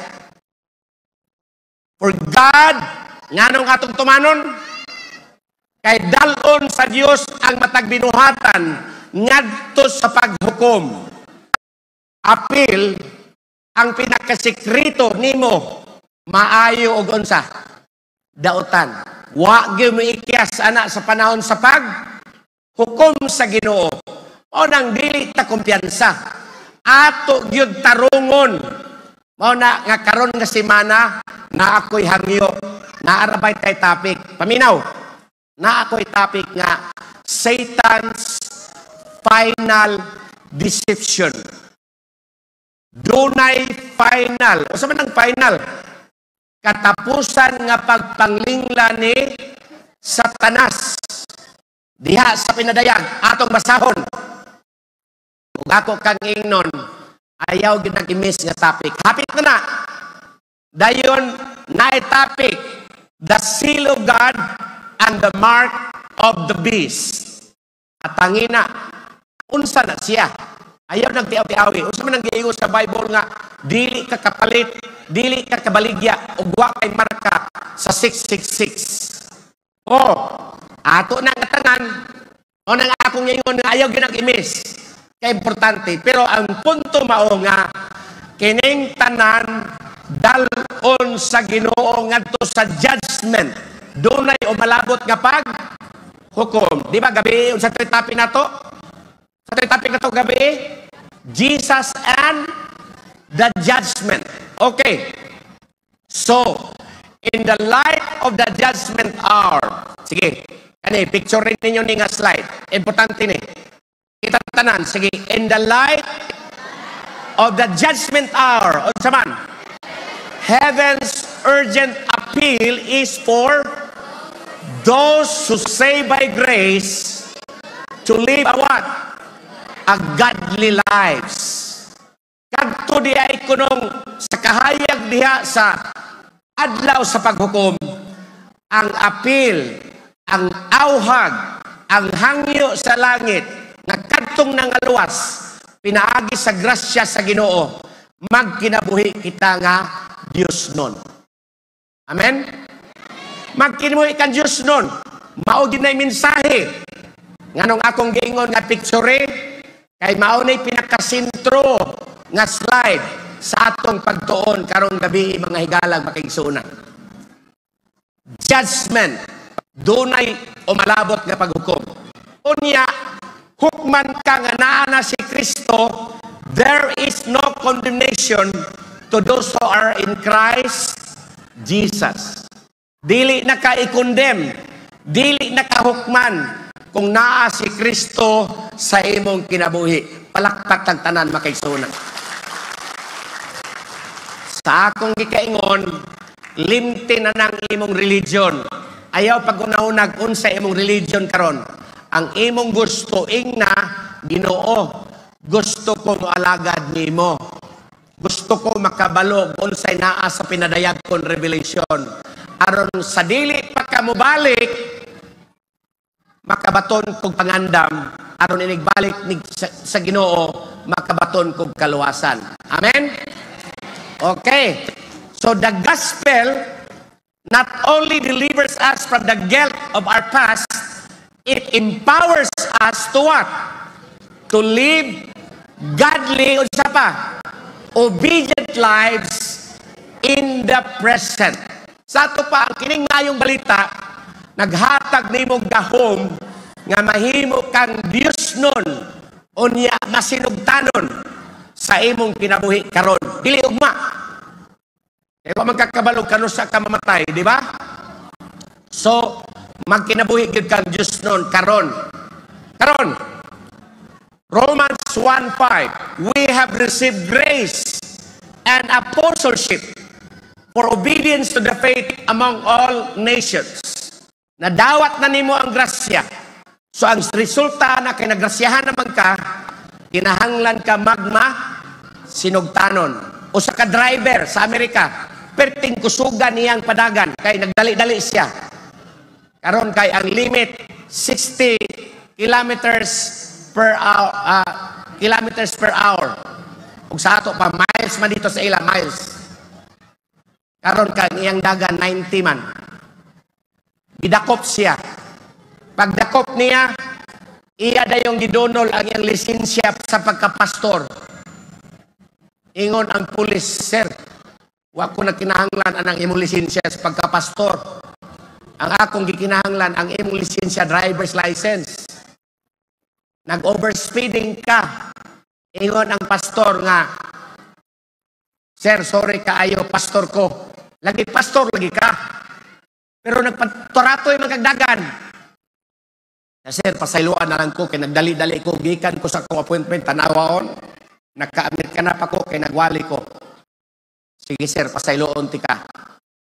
For God, nganong atong tumanon? Kay dalon sa Dios ang matag binuhatan ngadto sa paghukom. Apil ang pinakasekreto nimo maayo og unsa? Dautan. Wa gyud mo ikyas ana sa panahon sa hukom sa Ginoo. O nang dili ta kumpiyansa. Ato gyud tarungon. Mao na nga karon nga semana na ako'y hangyo. Naarabay tay topic. Paminaw. Na ako'y topic nga Satan's final deception. Dunay final. O sa man ang final? katapusan nga pagpanglingla ni Satanas. Diha sa pinadayag, atong basahon. Kung ako kang ingnon, ayaw ginag-imis nga topic. Hapit na. Dayon, na topic, the seal of God and the mark of the beast. At tangina, unsa na siya? Ayaw nagtiaw-tiawi. Unsa man nag-iingon sa Bible nga, dili ka kapalit, dili ka kabaligya, ug wa kay marka sa 666. Ato na nga tanan, o nang akong ingon nga ayaw ginag-imis. Kaya importante. Pero ang punto mao nga, kining tanan, dalon sa Ginoo ngadto sa judgment. Dunay o malabot nga pag hukom. Di ba gabi unsa topic na to? Sa topic na to gabi, Jesus and the judgment. Okay. So, in the light of the judgment hour. Sige. Kani picture rin ninyo ni nga slide. Importante ni. Kita tanan. Sige. In the light of the judgment hour. O saman. Heaven's urgent appeal is for those who say by grace to live a what? A godly lives. Kadto di ay kunong sa kahayag diha sa adlaw sa paghukom, ang appeal, ang awhag, ang hangyo sa langit, nagkadtong nangaluwas, pinaagi sa grasya sa Ginoo, magkinabuhi kita nga Dios nun. Amen? Magkinabuhi kang Dios nun. Mao ginay mensahe. Nganong akong giingon nga picture, kay mao nay pinakasentro nga slide sa atong pagtuon karong gabi mga higalag makaigsunan. Judgment, dunay o malabot nga paghukom. Unya, hukman ka nga naa na si Kristo, there is no condemnation to those who are in Christ Jesus. Dili na ka i-condemn, dili na ka hukman kung naa si Kristo sa imong kinabuhi. Palakpak tagtanan makaigsunan. Sa akong gikaingon, limti na ng imong religion. Ayaw pag-unahunag unsa imong religion karon. Ang imong gusto ingna Ginoo. Gusto ko moalagad nimo. Gusto ko makabalo unsay naa sa pinadayag kon revelation. Aron sa dili pa ka mobalik, makabaton kog pangandam. Aron inigbalik sa Ginoo, makabaton kog kaluwasan. Amen. Okay, so the gospel not only delivers us from the guilt of our past, it empowers us to what? To live godly, obedient lives in the present. Sa ito pa, ang kining mayong balita, naghatag nimong gahom nga mahimo kang Dios nun, unya masinugtanon sa imong kinabuhi karon. Dili ugma. E wa magkakabalog kano sa kamamatay, di ba? So, magkinabuhi gid kang Dios nun karon. Karon. Romans 1:5. We have received grace and apostleship for obedience to the faith among all nations. Nadawat na nimo ang grasya. So ang resulta na kay nagrasyahan naman ka, kinahanglan ka sinugtanon. O sa ka-driver sa Amerika, perting kusugan niyang padagan, kay nagdali-dali siya. Karon kay ang limit, 60 kilometers per hour. Kung sa ato pa, miles man dito sa ila, miles. Karon kay iyang dagan, 90 man. Gidakop siya. Pagdakop niya, iya na yung gidonol ang iyang lisensya sa pagkapastor. Ingon ang pulis, sir, wa ko na kinahanglan ang imong lisensya sa pagkapastor. Ang akong gikinahanglan ang imong lisensya driver's license. Nag-overspeeding ka. Ingon ang pastor nga, sir, sorry kaayo, pastor ko. Lagi pastor, lagi ka. Pero nagpatoratoy magagdagan. Sir, pasayloan na lang ko, kay nagdali-dali ko, gikan ko sa kong appointment, tanawon, nagka-Amerika na pa ko, kay nagwali ko. Sige sir, pasayloon ti ka.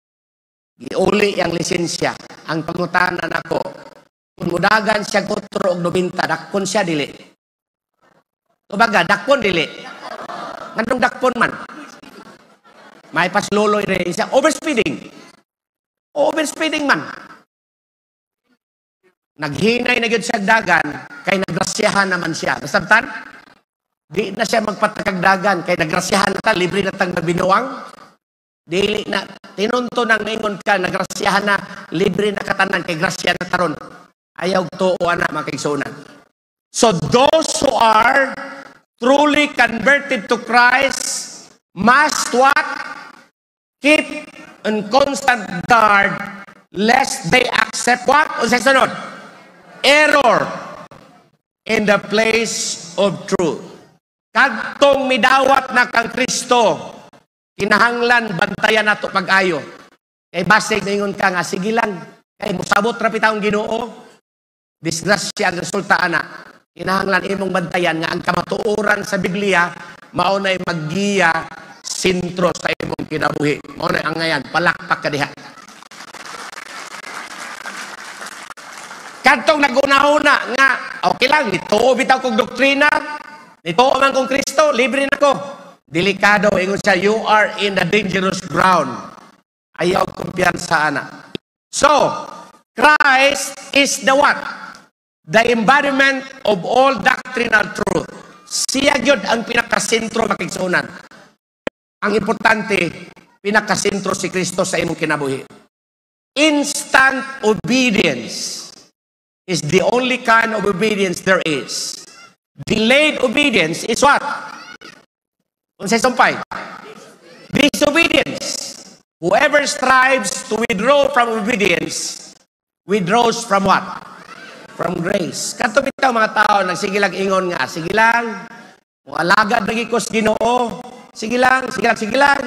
giuli ang lisensya. Ang pangutanan ako, kung mudagan siya kutro og 90, dakpon siya dili. Tubaga, dakpon dili. Nganong dakpon man? May pasluloy rin siya. Overspeeding. Overspeeding man. Naghinay na yun siya dagan, kay nagrasyahan naman siya. Nasabtan? Di na siya magpatakagdagan, kay nagrasyahan na ta, libre na tang mabinuang. Dili na, tinunto nang ingon ka, nagrasyahan na, libre na katanan, kay grasya na taron. Ayaw tuo na makiksunan. So those who are truly converted to Christ must what? Keep on constant guard lest they accept what? O sa sunod? Error in the place of truth. Kadtong midawat na kang Kristo, kinahanglan bantayan nato pag-ayo. Kay basig ningon ka nga, sige lang. Kay musabot rapi taong Ginoo. Disgrasya ang resulta ana. Kinahanglan imong bantayan nga ang kamatuoran sa Biblia maunay maggiya sentro sa imong kinabuhi. Maunay ang ngayan, palakpak ka diha. Kadtong nagunahuna nga, okay lang, nituo bitaw kong doktrina, nituo man kong Kristo, libre na ko. Delikado, ingon siya, you are in the dangerous ground. Ayaw kumpiyansa ana. So, Christ is the what? The embodiment of all doctrinal truth. Siya gyud ang pinakasentro makigsunan. Ang importante, pinakasentro si Kristo sa imong kinabuhi. Instant obedience is the only kind of obedience there is. Delayed obedience is what? Unsay sumpay? Disobedience. Whoever strives to withdraw from obedience, withdraws from what? From grace. Kadto bitaw mga tao, nagsigilag ingon nga, sige lang, alagad lagi ko sa Ginoo, sige lang, sige lang, sige lang.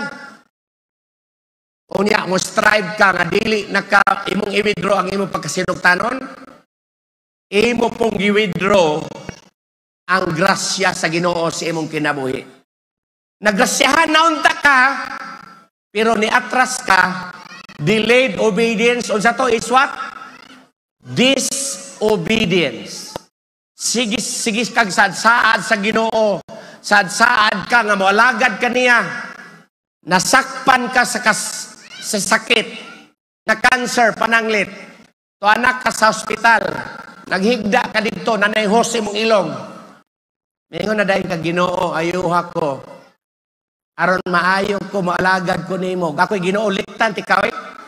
Unya, mo strive ka, nga dili na ka, imong i-withdraw ang imong pagkasinugtanon, imo pong i-withdraw ang grasya sa Ginoo sa imong kinabuhi. Nagrasyahan na unta ka, pero niatras ka, delayed obedience, unsa to is what? Disobedience. Sigis kag sad-saad sa Ginoo, sad-saad ka nga moalagad ka niya, nasakpan ka sa sakit, na cancer, pananglit, to anak ka sa ospital, naghigda ka dito, nanayhos imong ilong. Mingon na dahil ka Ginoo, ayuha ko, aron maayo ko, maalagad ko nimo. Ako'y Ginoo liktan, tikaw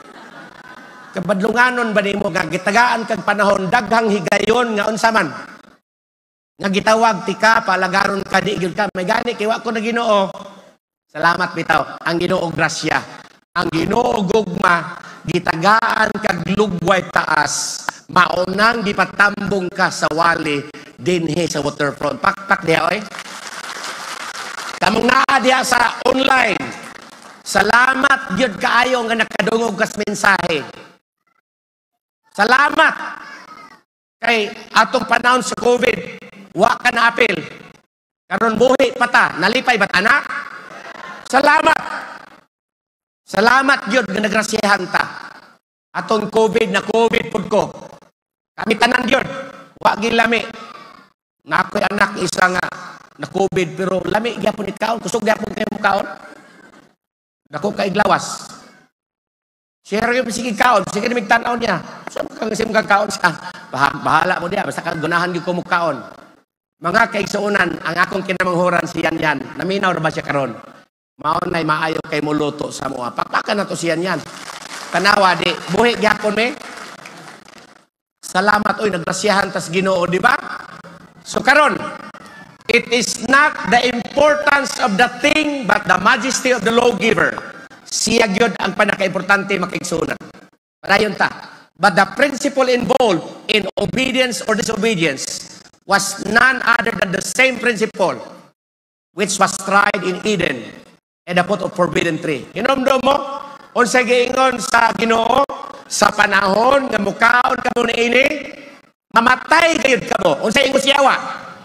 kabadlunganon ba nimo, gitagaan kag panahon, daghang higayon nga unsa man. Nga gitawag tika, palagaron ka, di gyud ka. May gani, kiwa ko na Ginoo. Salamat bitaw, ang Ginoo grasya. Ang Ginoo gugma, gitagaan kag lugway taas. Maunang gipatambong ka sa wali, dinhi sa waterfront. Pakpak diha, oy. Kamong naa diha sa online. Salamat gyud kaayo nga nakadungog kas mensahe. Salamat kay atong panahon sa COVID, wa ka na apil. Karon buhi pa ta, nalipay ba ta na? Salamat. Salamat gyud nga nagrasyahan ta. Atong COVID na COVID pud ko. Kami tanan gyud, wa gyud lami. Na ako'y anak isa nga na COVID pero lami gyapon ikaw, kusog gyapon kay mo kaon. Dako kay glawas. Share yung sige kaon, sige na migtanaw niya. Saan kang isim kakaon siya? Bahala mo diya, basta kang gunahan yung kumukaon. Mga kaigsuunan, ang akong kinamanghuran si Yan. Naminaw na ba siya karon? Maon na'y maayo kay muluto sa mua. Pakpakan na to si Yan. Tanawa di, buhi gyapon me. Salamat, oy, nagrasyahan tas Ginoo, di ba? So karon, it is not the importance of the thing, but the majesty of the lawgiver. Siya gyud ang panaka-importante makigsunan. Padayon ta. But the principle involved in obedience or disobedience was none other than the same principle which was tried in Eden and the fruit of forbidden tree. Hinomdom mo, unsa giingon sa Ginoo sa panahon nga mukaon ka mo niini, mamatay gayud ka mo. Unsa ingon siyawa?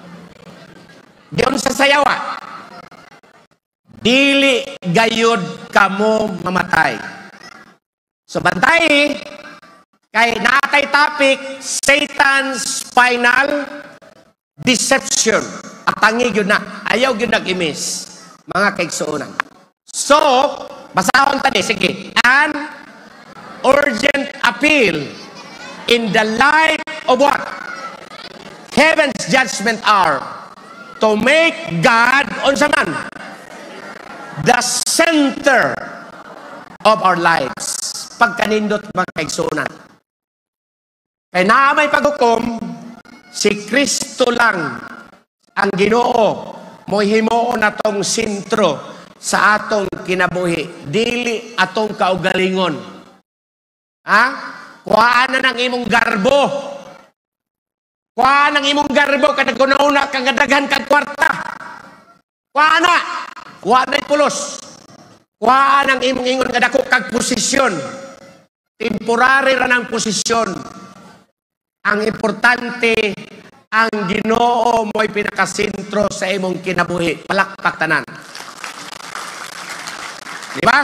Diyon sa sayawa. Dili gayud kamo mamatay. So bantay, kay natay topic, Satan's final deception. At tangi yun na, ayaw yun nag-imis, mga kaigsuunan. So, basahon tani, sige. An urgent appeal in the light of what? Heaven's judgment hour to make God, unsa man, the center of our lives. Pagkanindot mga kaigsuunan. Kaya na may paghukom, si Kristo lang ang Ginoo mo himuon atong sentro sa atong kinabuhi. Dili atong kaugalingon. Ha? Kuhaan na ng imong garbo. Kuhaan ng imong garbo kada kunauna kang kadaghan kag kwarta. Kuhaan na. Kuhaan na'y pulos. Kuhaan ang imong ingon nga dako kag posisyon. Temporary ra ng posisyon. Ang importante, ang Ginoo mo'y pinakasentro sa imong kinabuhi. Palakpak tanan. Di ba?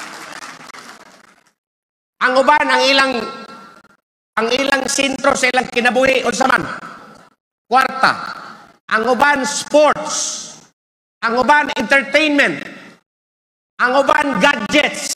Ang uban, ang ilang sentro sa ilang kinabuhi, unsa man? Kwarta. Ang uban, sports. Ang uban, entertainment. Ang uban, gadgets.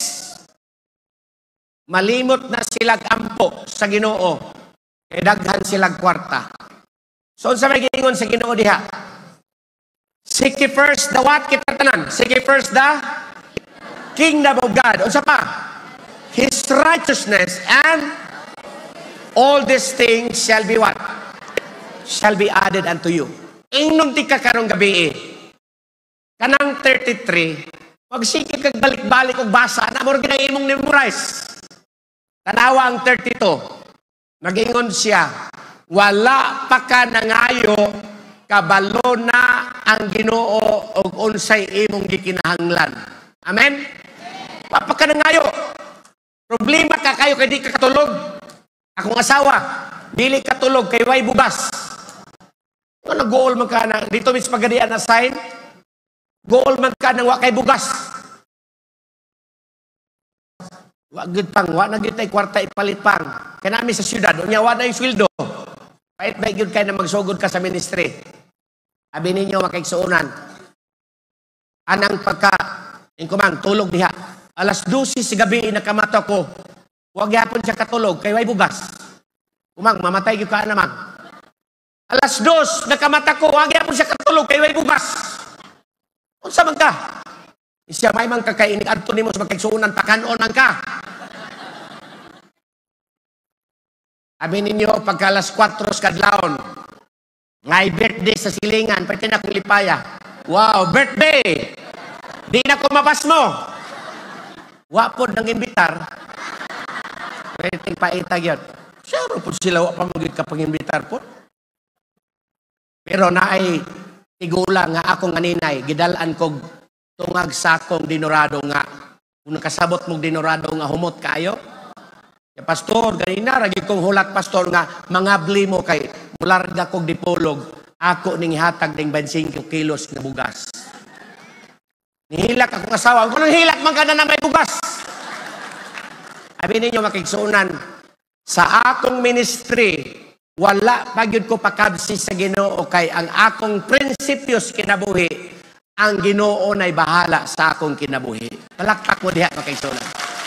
Malimot na silag ampo sa Ginoo. Kaya daghan silag kwarta. So, sa may giingon sa Ginoo diha, seek ye first the what? Kita tanan. Seek ye first the kingdom of God. O sa pa? His righteousness and all these things shall be what? Shall be added unto you. Ingnon ti ka karong gabi kanang 33, pag sige kag balik-balik og basa, na mo ginang imong memorize. Tanawa ang 32. Nag-ingon siya, wala pa ka nangayo, kabalo na ang Ginoo og unsay imong gikinahanglan. Amen? Wala pa ka nangayo. Problema ka kayo kay di ka katulog. Akong asawa, dili katulog kay way bugas. Ano goal man ka na, dito mis pagadian na sign, goal man ka nang wa kay bugas. Wa gid pang, wa na gid tay kwarta ipalit pang. Kaya namin sa syudad, unya wa na yung sweldo. Pait ba gid kay na magsugod ka sa ministry. Abi ninyo makaigsuunan. Anang pagka, ingkuman, tulog diha. Alas 12 sa gabi nakamata ko. Huwag yapon siya katulog, kay way bugas. Umang, mamatay gyud ka naman. Alas 2 nakamata ko, huwag yapon siya katulog, kay way bugas. Unsa man ka? Siya may mang kakainin adto nimo sa makaigsuunan pakanon man ka. Abi ninyo pagka alas 4 kadlawon. Ngay birthday sa silingan, pati na kong lipaya. Wow, birthday! Di na ko mapas mo. Wa po nang imbitar. Pwede paitag yun. Siyempre po sila wa pa magiging kapag-imbitar po. Pero naay tigula nga akong aninay, gidalaan kog tungag sa akong dinorado nga. Kung nakasabot mong dinorado nga humot kayo. Ya pastor, ganina, ragi kong hulat pastor nga, mangabli mo kay mularga kong dipolog, ako ning hatag ng 25 kilos na bugas. Nihilak akong asawa, kung hilak man ka na may bugas. Abi ninyo makigsuunan, sa akong ministry, wala pagyud ko pakabsi sa Ginoo kay ang akong prinsipyos kinabuhi, ang Ginoo na'y bahala sa akong kinabuhi. Palakpak mo diha makigsuunan.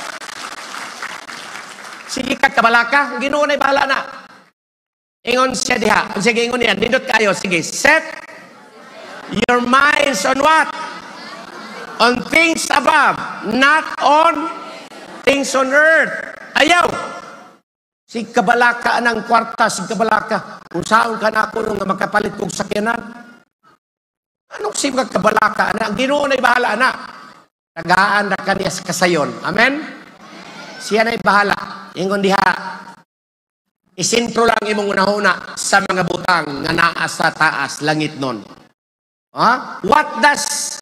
Sige ka kabalaka, ang Ginoo na'y bahala na. Ingon siya diha. Sige, ingon yan. Nindot kayo. Sige, set your minds on what? On things above, not on things on earth. Ayaw. Si kabalaka ng kwarta, si kabalaka. Kung saan ka na ako nung makapalit kong sakyanan. Anong si kabalaka na? Ang Ginoo na'y bahala na. Tagaan na kaniya sa kasayon. Amen? Siya na'y bahala. Ingon diha, isintro lang imong unahuna sa mga butang nga naa sa taas, langit nun. What does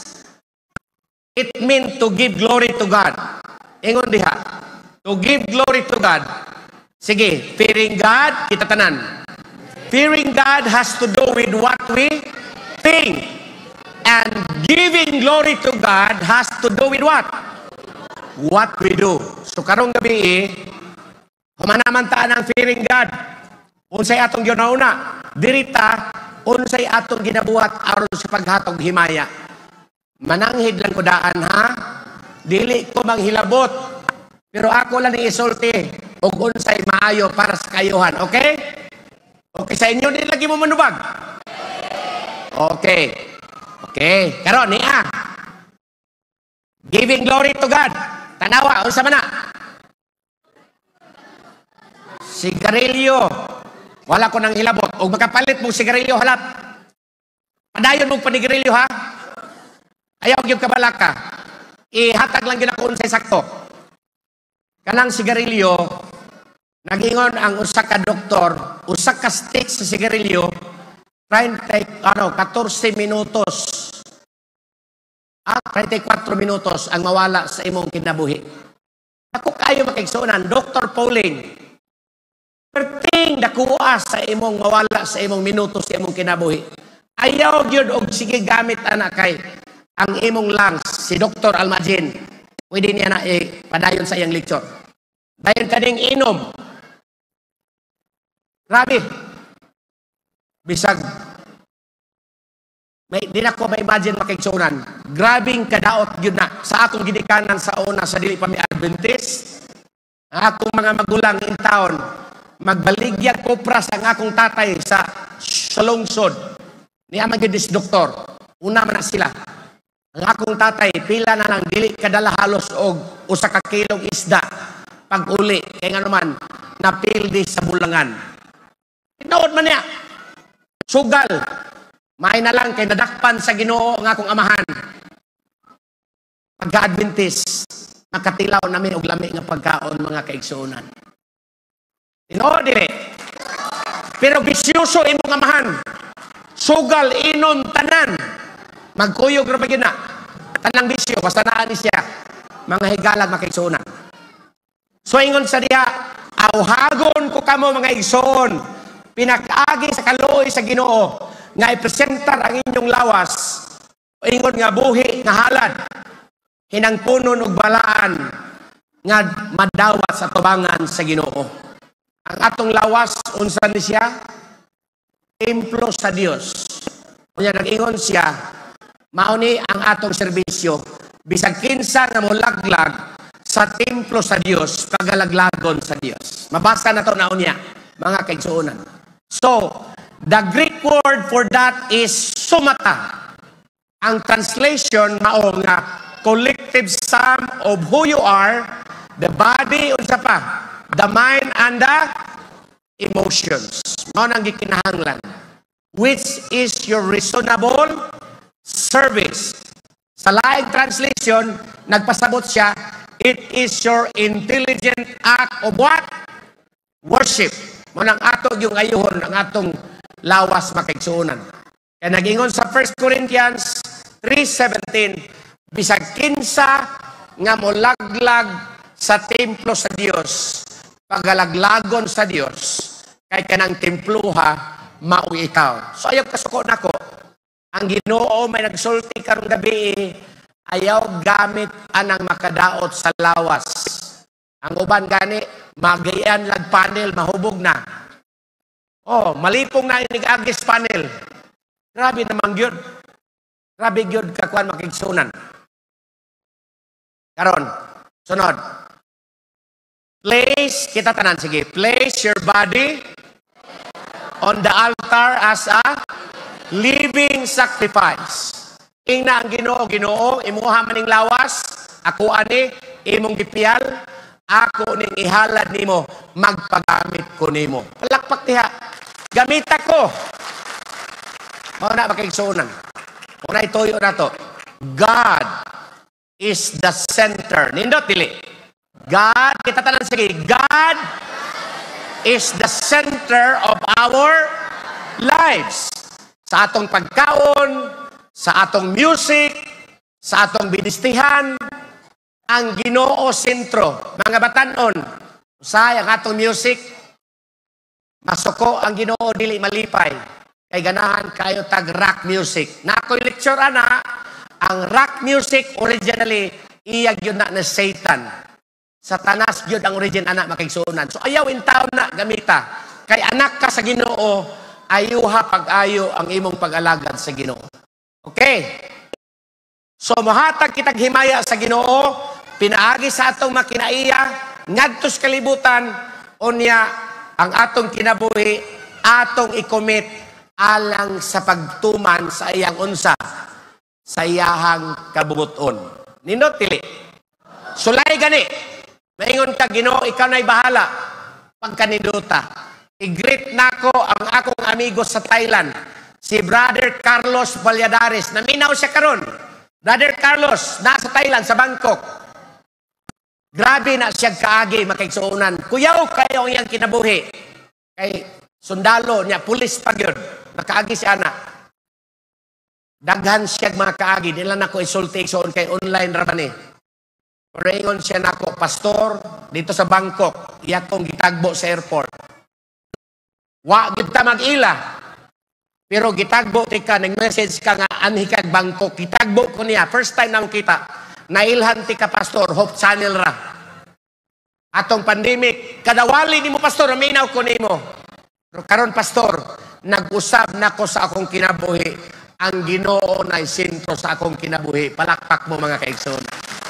it mean to give glory to God? Ingon diha, to give glory to God. Sige, fearing God, kita tanan. Fearing God has to do with what we think. And giving glory to God has to do with what? what we do. So karong gabi, humanamantaan ang fearing God. Unsay atong ginauna, dirita, unsay atong ginabuhat aron sa paghatog himaya. Mananghid lang ko daan ha. Dili ko manghilabot. Pero ako lang isulti og unsay maayo para sa kayuhan, okay? Okay sa inyo din lagi mo manubag. Okay. Okay, karon niya. Giving glory to God. Tanawa, unsa man na? Sigarilyo. Wala ko nang hilabot. O makapalit mong sigarilyo halap. Padayon mong panigarilyo ha. Ayaw yung kabalaka. Ihatag lang yun ako unsay sakto. Kanang sigarilyo, nagingon ang usa ka doktor, usa ka stick sa sigarilyo, 14 minutos. 34 minutos ang mawala sa imong kinabuhi. Ako kayo makaigsunan, Dr. Pauling. Perting dakuha sa imong mawala sa imong minutos sa imong kinabuhi. Ayaw gyud og sige gamit anak kay ang imong lungs si Dr. Almajin. Pwede niya na padayon sa iyang lecture. Dayon kaning inom. Grabe. Bisag di na ko ma-imagine makaigsunan. Grabing kadaot yun na sa akong ginikanan sa una sa dili pa mi Adventist. Akong mga magulang in town, magbaligyag kopras ang akong tatay sa lungsod. Niya magidis doktor. Una man na sila. Ang akong tatay, pila na lang dili kadala halos og usa ka kilong isda pag uli. Kaya nga naman, napildi sa bulangan. Tinood man niya. Sugal. May na lang kay nadakpan sa Ginoo nga akong amahan. Pagka-Adventist, nakatilaw namin og lami nga pagkaon mga kaigsuonan. Tinood dire. Pero bisyoso imong amahan. Sugal inom tanan. Magkuyog ra pagina. Tanang bisyo basta naa ni siya. Mga higalag makaigsuonan. So ingon sa diha, awhagon ko kamo mga igsoon. Pinag-agi sa kaluoy sa Ginoo nga ipresentar ang inyong lawas. Ingon nga buhi nga halad. Hinangpunon og balaan nga madawat sa tubangan sa Ginoo. Ang atong lawas unsa ni siya? Templo sa Dios. Unya nag-ingon siya, mao ni ang atong serbisyo bisag kinsa nga molaglag sa templo sa Dios, pagalaglagon sa Dios. Mabasa na to na unya, mga kaigsuonan. So, the Greek word for that is sumata. Ang translation mao nga collective sum of who you are, the body, unsa pa, the mind and the emotions. Mao nang gikinahanglan. Which is your reasonable service. Sa laing translation, nagpasabot siya, it is your intelligent act of what? Worship. Mao nang ato yung ayuhon, ang atong lawas makaigsuonan. Kaya nag-ingon sa 1 Corinthians 3:17, bisag kinsa nga molaglag sa templo sa Dios, pagalaglagon sa Dios, kay kanang templuha mao ikaw. So ayaw kasuko nako. Ang Ginoo may nagsulti karong gabi, ayaw gamit anang makadaot sa lawas. Ang uban gani magayan lag panel mahubog na. Oh, malipong na inig-agis panel. Grabe naman gyud. Grabe gyud kakuan makigsunan. Karon, sunod. Place, kita tanan, sige. Place your body on the altar as a living sacrifice. Ingna ang Ginoo, Ginoo, imuha maning lawas, ako ani, imong gipiyal, ako ning ihalad nimo, magpagamit ko nimo. Palakpak diha. Gamit ako. Mao na makaigsuonan. Una ituyo na to. God is the center. Nindot dili. God, kita tanan sige, God is the center of our lives. Sa atong pagkaon, sa atong music, sa atong binistihan, ang Ginoo sentro. Mga batanon, usay ang atong music, masuko ang Ginoo dili malipay. Kay ganahan kayo tag rock music. Na ako'y lecture ana, ang rock music originally iyag yun na Satan. Satanas yun ang origin anak makigsuunan. So ayaw in taon na gamita. Kay anak ka sa Ginoo, ayuha pag-ayo ang imong pag-alagad sa Ginoo. Okay? So mahatag kitag himaya sa Ginoo, pinaagi sa atong makinaiya, ngadtos kalibutan, unya ang atong kinabuhi, atong i-commit alang sa pagtuman sa iyang unsa, sa iyahang kabubuton. Nindot tili. Sulay gani. Maingon ka, Ginoo, ikaw na'y bahala. Pagkaniduta. I-greet nako ang akong amigo sa Thailand, si Brother Carlos Valladares. Naminaw siya karon. Brother Carlos, nasa Thailand, sa Bangkok. Grabe na siya kaagi, makiksuunan. Kuyaw kayo ang iyang kinabuhi. Kay sundalo niya, pulis pa yun. Nakaagi siya na. Daghan siya mga kaagi. Nila na ko isulti iksoon kay online raman eh. Paringon siya na ko, pastor, dito sa Bangkok. Iya kong gitagbo sa airport. Wa kita mag-ila. Pero gitagbo tika, nag-message ka nga, anhi kag Bangkok. Gitagbo ko niya. First time nang kita. Nailhan tika, pastor, Hope Channel ra. Atong pandemic, kadawali ni mo, pastor, aminaw ko ni mo. Pero karon, pastor, nag-usab na ko sa akong kinabuhi. Ang Ginoo na sentro sa akong kinabuhi. Palakpak mo mga kaigsoon.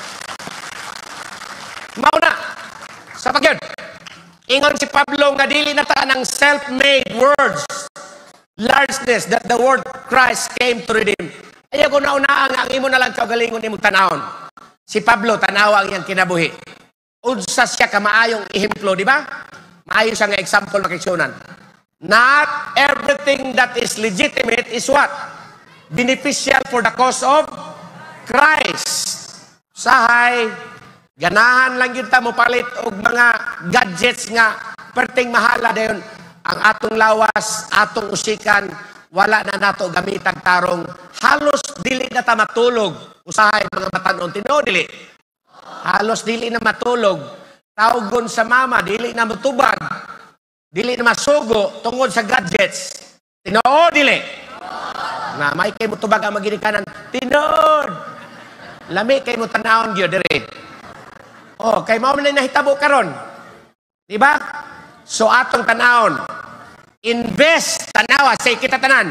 Mauna, sa pagyod, ingon si Pablo nga dili na ta ng self-made words, largeness, that the word Christ came to redeem. Ayaw ko nauna ang imo na lang kaugalingon imong tanawon. Si Pablo, tanawa ang iyang kinabuhi. Unsa siya ka maayong ehemplo, di ba? Maayo siya nga example na kaigsunan. Not everything that is legitimate is what? Beneficial for the cause of Christ. Sahay, ganahan lang yun ta mo palit og mga gadgets nga perting mahala dayon ang atong lawas, atong usikan, wala na nato gamitag tarong. Halos dili na ta matulog. Usahay mga batanon, tinuod dili. Halos dili na matulog. Tawgon sa mama, dili na matubag. Dili na masugo tungod sa gadgets. Tinuod dili. Na may kay mo tubag ang maginikanan. Tinuod. Lami kay mo tanawon gyud diri. Oh, kay mao man nahitabo karon. Di ba? So atong tanawon. Invest, tanawa, say kita tanan.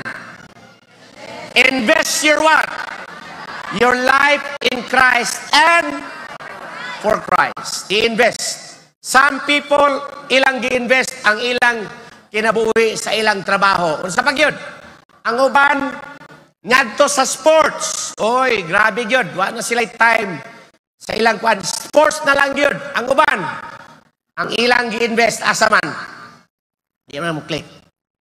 Invest your what? Your life in Christ and for Christ. I-invest. Some people, ilang gi-invest ang ilang kinabuhi sa ilang trabaho. Unsa pa gyud? Ang uban, ngadto sa sports. Oy, grabe gyud. Wa na sila time sa ilang kwan. Sports na lang gyud. Ang uban, ang ilang gi-invest asa man. Di man mo click.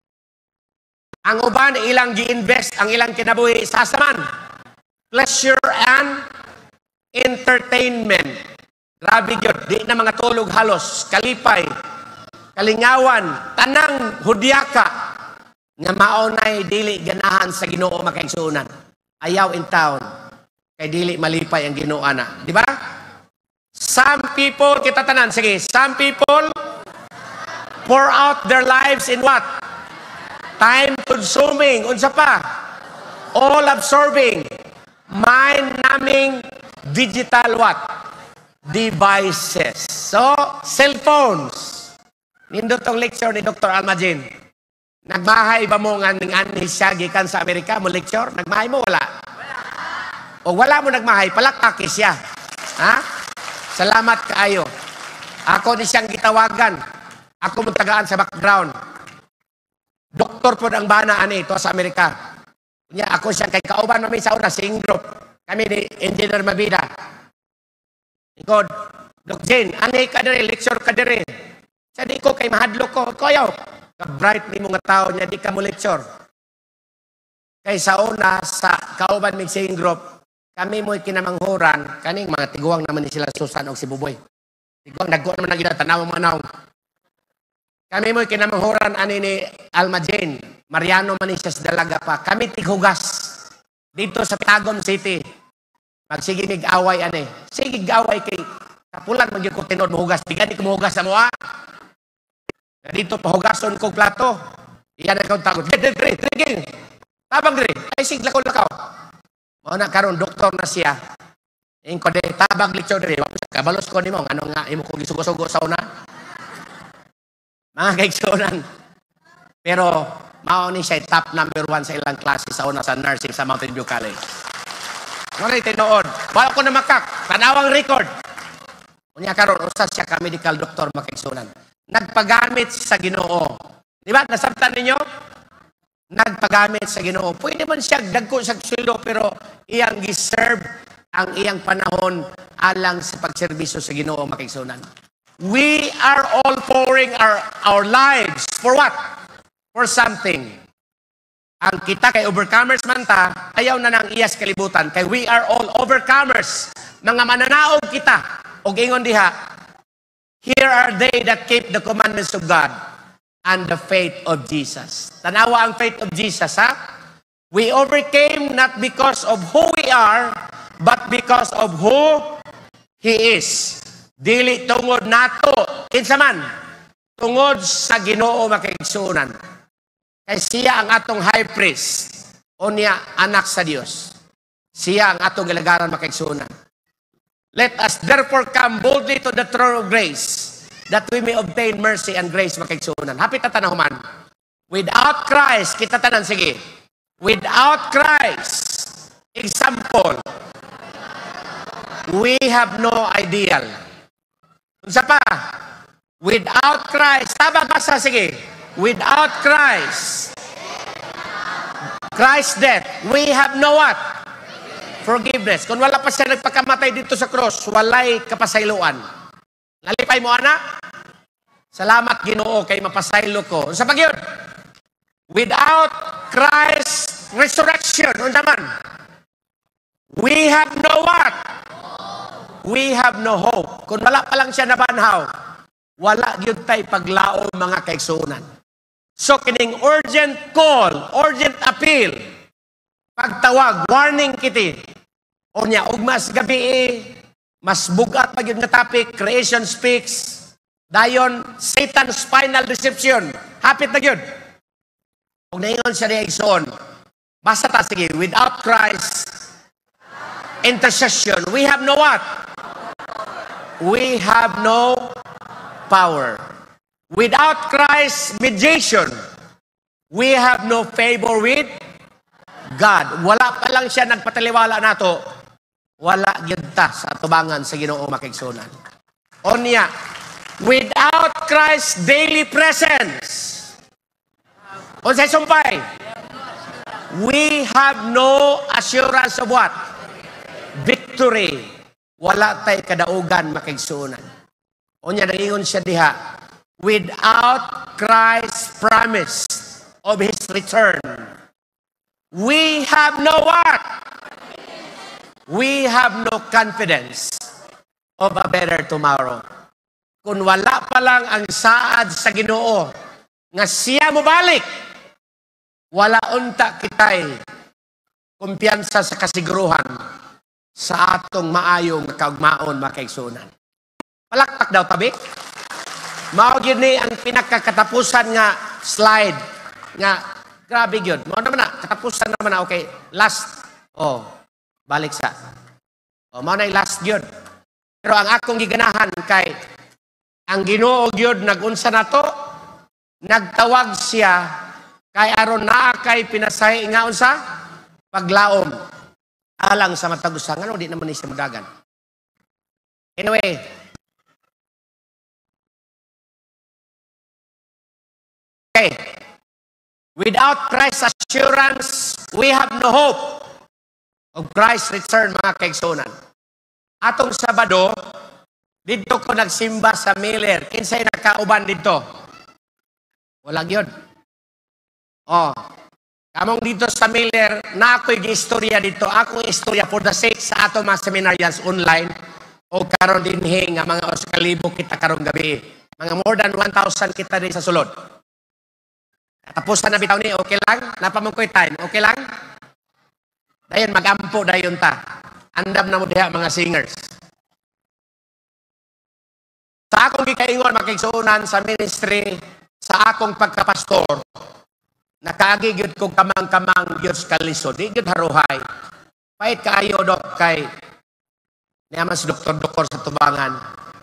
Ang uban, ilang gi-invest ang ilang kinabuhi sa asa man. Pleasure and entertainment. Grabe gyud. Di na mga tulog halos. Kalipay, kalingawan, tanang hudyaka nga maunay dili ganahan sa Ginoo makaigsuonan. Ayaw in town kay dili malipay ang Ginoo ana, di ba? Some people kita tanan, sige, some people pour out their lives in what? Time consuming, unsa pa? All absorbing, mind numbing digital what? Devices. So, cellphones. Nindot tong lecture ni Dr. Almajin. Nagmahay ba mo nga ng siya gikan sa Amerika mo lecture? Nagmahay mo? Wala. O wala mo nagmahay, palakaki siya. Ha? Salamat kaayo. Ako ni siyang gitawagan. Ako mong tagaan sa background. Doktor po ang bana ani ito sa Amerika. Nya ako siyang kay kauban namin sa una, sing group. Kami ni Engineer Mabida. Ikod, Dok Jane, ani ka dire, lecture ka dire. Sa di ko kay mahadlo ko, koyaw. Ka-bright ni mga tao niya, di ka mo lecture. Kay sa una, sa kauban mig sing group, kami mo'y kinamanghuran, kaning mga tiguang naman ni sila Susan o si Buboy. Tiguang, nagko naman na ginatanaw mo manaw. Kami mo'y kinamanghuran, ani ni Alma Jane, Mariano man siya sa dalaga pa. Kami tighugas dito sa Tagum City. Magsige mig-away, ani. Sige, away kay kapulan, magyud ko tinod, mahugas. Bigyan ko mahugas na mo, ha? Dito, pahugason kong plato. Iyan na kong tagot. Drinking. Tabang dire. Ay, sigla ko lakaw. Mauna karon doktor na siya. Ing ko de tabag litso diri, kabalos ko nimo ano nga imo ko gisugo-sugo sa una. Mga kaigsunan. Pero mao ni siya top number 1 sa ilang klase sa una sa nursing sa Mountain View College. Ngunit tinuod, wala ko na makak, tanawang record. Unya karon usa siya ka medical doctor makaigsunan. Nagpagamit sa Ginoo. Di ba? Nasabtan ninyo? Nagpagamit sa Ginoo. Pwede man siya dagko sa sweldo pero iyang giserve ang iyang panahon alang sa pagserbisyo sa Ginoo makaigsunan. We are all pouring our lives for what? For something. Ang kita kay overcomers man ta, ayaw na nang iyas kalibutan. Kay we are all overcomers. Mga mananaog kita. O ingon diha, here are they that keep the commandments of God and the faith of Jesus. Tanawa ang faith of Jesus, ha? We overcame not because of who we are, but because of who He is. Dili tungod nato, kinsa man, tungod sa Ginoo makaigsuonan. Kay siya ang atong high priest, o niya anak sa Dios. Siya ang atong ilagaran makaigsuonan. Let us therefore come boldly to the throne of grace, that we may obtain mercy and grace makaigsuonan. Hapit na tanahuman. Without Christ, kita tanan, sige. Without Christ, example, we have no ideal. Unsa pa? Without Christ, tama basa, sige. Without Christ, Christ's death, we have no what? Forgiveness. Kung wala pa siya nagpakamatay dito sa cross, walay kapasayloan. Nalipay mo, anak? Salamat, Ginoo, kay mapasaylo ko. Unsa pa gyud? Without Christ's resurrection, unsa man? We have no what? We have no hope. Kung wala pa lang siya nabanhaw, wala gyud tay paglaom mga kaigsuonan. So kining urgent call, urgent appeal, pagtawag, warning kiti. O niya, ug mas gabi, mas bugat pa gyud nga topic, creation speaks. Dayon, Satan's final deception. Hapit na gyud. Ug naingon siya ni Igsoon. Basta ta, sige, without Christ intercession, we have no what? We have no power. Without Christ's mediation, we have no favor with God. Wala pa lang siya nagpataliwala nato, wala gyud ta sa atubangan sa Ginoo makaigsuonan. Onya, without Christ's daily presence, unsay sumpay? We have no assurance of what? Victory. Wala tay kadaugan makaigsuonan. Unya nangingon siya diha, without Christ's promise of His return, we have no what? We have no confidence of a better tomorrow. Kung wala pa lang ang saad sa Ginoo nga siya mo balik, wala unta kitay kumpiyansa sa kasiguruhan sa atong maayong kaugmaon makaigsuonan. Palakpak daw tabi. Mao gyud ni ang pinakakatapusan nga slide nga grabe gyud. Mao naman na katapusan naman na, okay. Last. Oh, balik sa. Oh, mao na yung last gyud. Pero ang akong giganahan kay ang Ginoo gyud nagunsa nato, nagtawag siya kay aron naa kay pinasahi nga unsa paglaom alang sa matagusan. Ano di naman ni siya mudagan. Anyway, okay. Without Christ's assurance, we have no hope of Christ's return, mga kaigsuonan. Atong Sabado, dito ko nagsimba sa Miller. Kinsay nakauban dito? Walang yun. Oh, kamong dito sa Miller, na ako'y istorya dito. Akong istorya for the sake sa ato mga seminarians online o karon din nga mga kalibo kita karong gabi. Mga more than 1,000 kita din sa sulod. Tapos na bitaw ni, okay lang? Napamungkoy time, okay lang? Dayon, magampo dayon ta. Andam na mo diha mga singers. Sa akong gikaingon, makigsuunan sa ministry, sa akong pagkapastor, nakaagigid kong kamang-kamang Diyos kalisod. Di yun haruhay. Pahit kaayo dok kay Niyaman si doktor sa tubangan.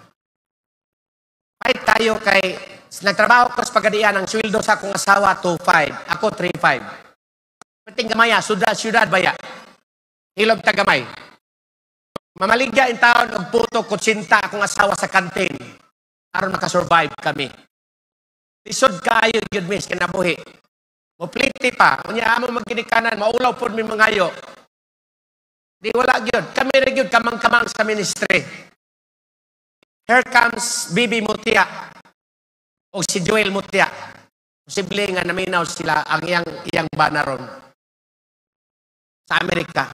Pahit tayo kay, nagtrabaho ko sa pagkadian, ang sweldo sa akong asawa, 2.5. Ako, 3.5. Pating gamaya, syudad baya. Ilog tagamay. Mamaligya in taon, og puto, kutsinta akong asawa sa kantin. Aron makasurvive kami. Isod kayo, yun miss, kinabuhi. Mupliti pa. Unya amo magginikanan, maulaw po mi mangayo. Di wala gyud. Kami ra gyud kamang-kamang sa ministry. Here comes Bibi Mutia o si Joel Mutia. Posible nga naminaw sila ang iyang banaron sa Amerika.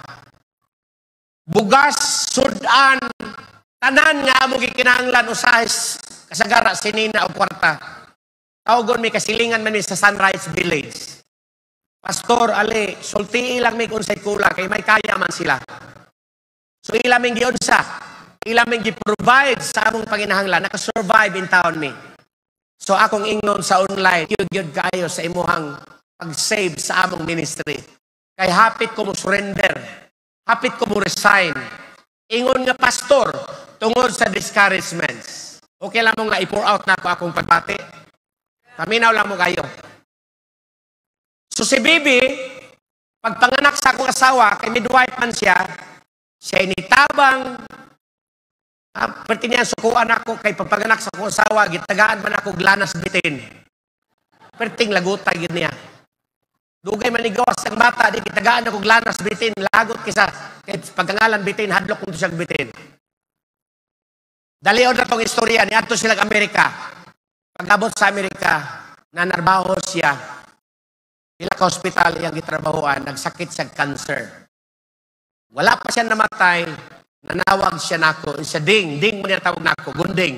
Bugas, sudan, tanan nga amo gikinahanglan usahay kasagara sinina o kwarta. Tawgon mi kasilingan man mi sa Sunrise Village. Pastor, ali, sulti ilang may unsay kula, kay may kaya man sila. So ilang may giunsa, ilang may gi-provide sa among panginahanglan, nakasurvive in town mi. So akong ingnon sa online, yun kayo sa imuhang pag-save sa among ministry. Kay hapit ko mo surrender, hapit ko mo resign. Ingon nga pastor, tungod sa discouragements. Okay lang mo nga i-pour out na ako akong pagbati. Paminaw lang mo kayo. So si Bibi, pagpanganak sa akong asawa, kay midwife man siya initabang, perti niya, sukuan ako, kay pagpanganak sa akong asawa, gitagaan man ako glanas bitin. Perting lagutay yun niya. Dugay manigawas ang bata, di gitagaan ako glanas bitin, lagot kisa, kay pagkangalan bitin, hadlok kung siyang bitin. Dalion na tong istorya, niadto silang Amerika. Pag-abot sa Amerika, nanarbaho siya, pila ka hospital iyang gitrabahoan, nagsakit siya cancer. Wala pa siya namatay, nanawag siya nako, siya ding mo niya tawag nako, gunding.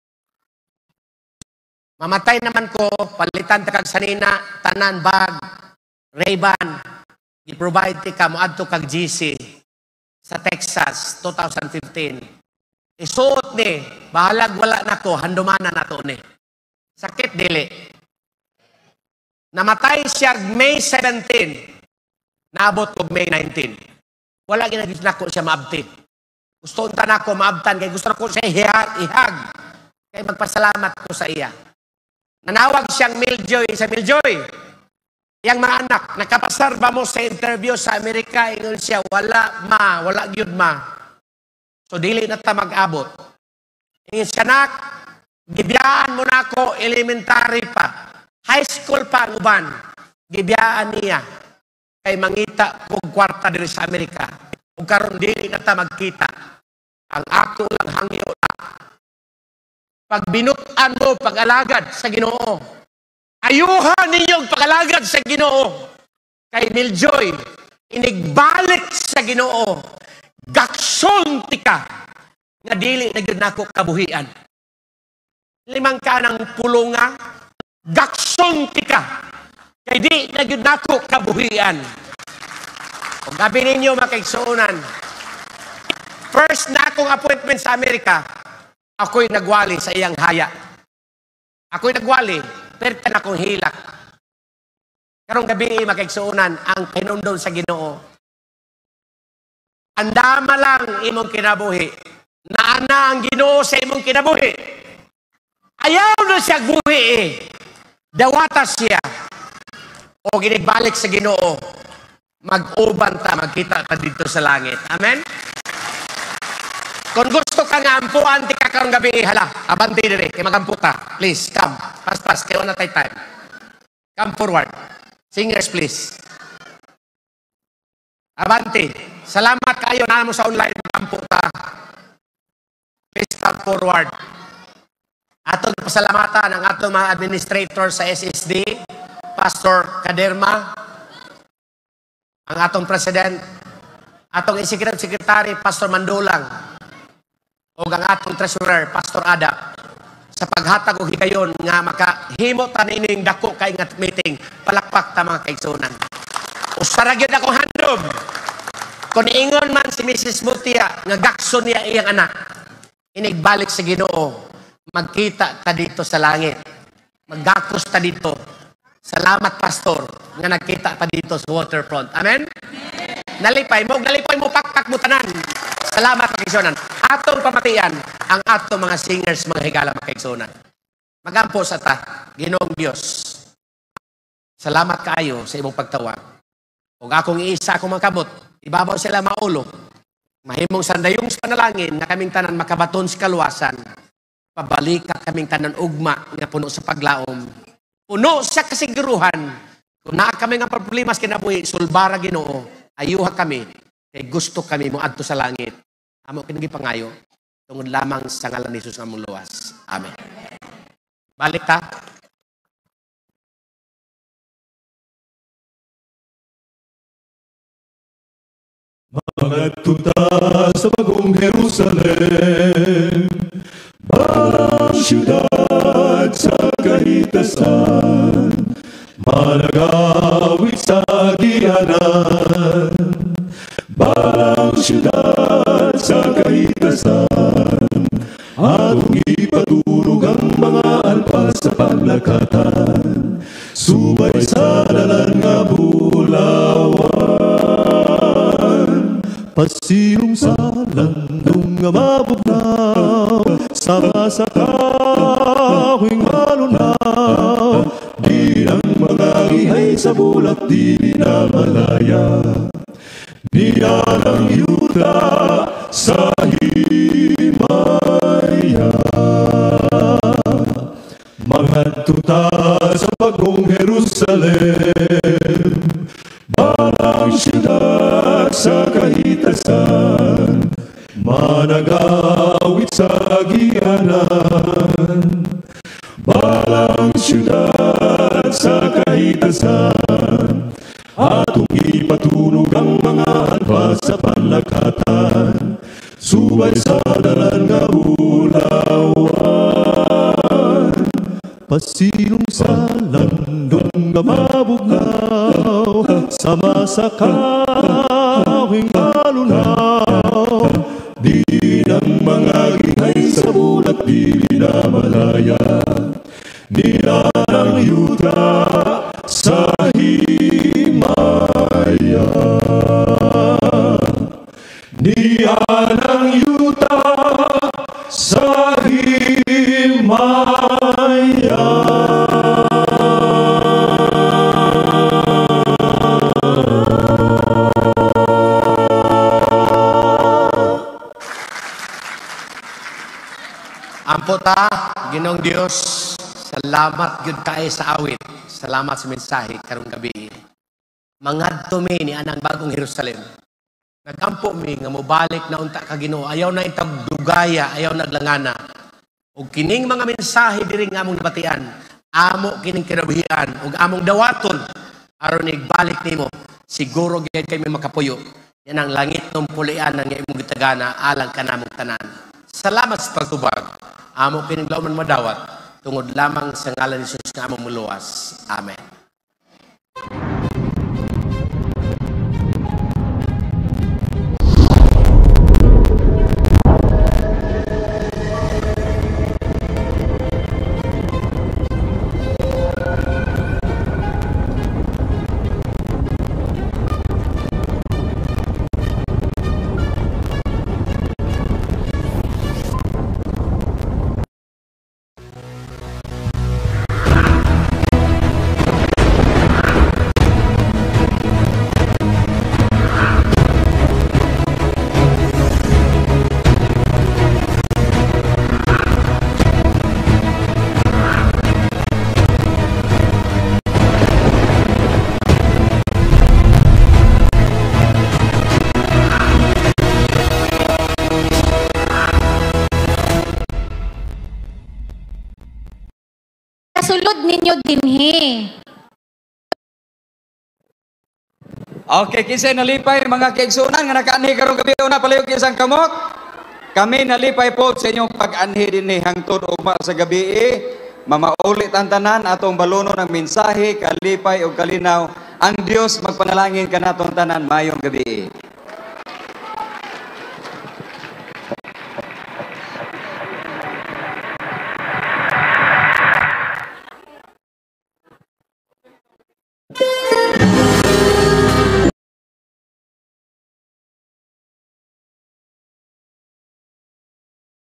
Mamatay naman ko, palitan ta kag sanina, tanan, bag, Ray-Ban, i-provide ti ka, moadto kag GC sa Texas, 2015. Isuot ni, bahalag wala nako, handumana nato ni. Sakit dili. Namatay siya May 17. Naabot ko May 19. Wala ginagis na ko siya maabti. Gusto unta na ko maabtan. Kaya gusto na ko siya ihag. Kaya magpasalamat ko sa iya. Nanawag siyang Miljoy. Sa Miljoy, yang mga anak, nakapasar ba mo sa interview sa Amerika? Ingon siya, wala gyud ma. So dili na ta mag-abot. Ingon siya, nak, gibiyaan mo na ako, elementary pa. High school pa ang uban. Gibiyaan niya. Kay mangita kong kwarta diri sa Amerika. Kung karon dili na ta magkita. Ang ako lang hangyo na. Pag binutan mo, pag-alagad sa Ginoo. Ayuhan ninyong pag-alagad sa Ginoo. Kay Miljoy, inigbalik sa Ginoo. Gakson tika. Nga dili na yun ako kabuhian. 5 ka ng pulunga, gakson tika. Kay di na yun ako kabuhian. Kung gabi ninyo makaigsuunan, first na akong appointment sa Amerika, ako'y nagwali sa iyang haya. Ako'y nagwali, pero na akong hilak. Karong gabi makaigsuunan, ang pinundon sa Ginoo. Andama lang imong kinabuhi. Naana ang Ginoo sa imong kinabuhi. Ayaw na siya buhi eh. Dawata siya. O ginibalik sa Ginoo. Mag-uban ta, magkita ta dito sa langit. Amen? Kung gusto ka nga ampuan, di ka karong gabi, hala, abanti dire, kay magampu ta. Please, come. Pas, kay wala tayo time. Come forward. Singers, please. Abanti. Salamat kayo na mo sa online, magampu ta. Please come forward. Atong pasalamatan ang atong mga administrator sa SSD, Pastor Kaderma, ang atong president, atong executive secretary, Pastor Mandulang, o ang atong treasurer, Pastor Ada, sa paghatag og higayon nga makahimo ta nining dako kay nga meeting, palakpak ta mga kaigsunan. Usa ra gyud akong handom. Kung ingon man si Mrs. Mutia nga gakson niya iyang anak, inigbalik sa Ginoo, magkita ta dito sa langit. Maggakos ta dito. Salamat, Pastor, nga nagkita ta dito sa waterfront. Amen? nalipay mo pakpak mo tanan. Salamat mga kaigsunan. Atong pamatian ang atong mga singers, mga higala mga kaigsunan. Magampo sa ta, Ginoong Dios. Salamat kaayo sa imong pagtawag. Ug akong iisa akong mga kamot, ibabaw sila maulo. Mahimong sandayong sa panalangin na kaming tanan makabaton sa kaluwasan. Pabalik ka kaming tanan ugma nga puno sa paglaom. Puno sa kasiguruhan. Kung naa kami nga problema sa kinabuhi, sulbara Ginoo, ayuha kami. Kay gusto kami mo adto sa langit. Amo kinigi pangayo tungod lamang sa ngalan ni Jesus nga among luwas. Amen. Balik ta. Mangadto ta sa bagong Jerusalem, parang siyudad sa kahitasan, managawit sa gianan. Parang siyudad sa kahitasan, atong ipaturog ang mga alpas sa paglakatan, subay sa dalan nga bulawan. Pasilong sa landong nga mabugnaw, sama sa kawing malunaw, di ang mga ihay sa bulak di na malaya. Niya ng yuta sa himaya. Mangadto ta sa bagong Jerusalem, parang siyudad sa kahitasan, managawit sa agianan. Parang siyudad sa kahitasan, atong ipatulog ang mga alpas sa panlakatan, subay sa dalan nga bulawan. Pasilong sa landong nga mabugnaw, sama sa kawing malunaw, di ng mga gihay sa bulat di na malaya. Nila ng yuta sa himaya. Niya ng yuta sa himaya. Ampo ta, Ginoong Dios, salamat gyud kaay sa awit. Salamat sa mensahe karong gabi. Mangadto mi ni anang bagong Jerusalem. Nagampo mi nga mobalik na unta ka Ginoo. Ayaw na itag dugaya, ayaw naglangana. Ug kining mga mensahe diri nga among nabatian, amo kining kinabuhian ug among dawaton aron igbalik nimo. Siguro gyud kay may makapuyo. Yan ang langit ng pulian nga imong gitagana alang kanamong tanan. Salamat sa pagtubag. Amo kining lauman madawat tungod lamang sa ngalan ni Jesus nga among muluwas. Amen. Sulod ninyo dinhi. Okay, kinsay nalipay mga kaigsunan nga nakaanhi karong gabi una palayog isang kamot. Kami nalipay po sa inyong pag-anhi dinhi hangtod ugma sa gabi. Mamaulit ang tanan atong baluno ng mensahe, kalipay ug kalinaw. Ang Dios magpanalangin kanatong tanan mayong gabi.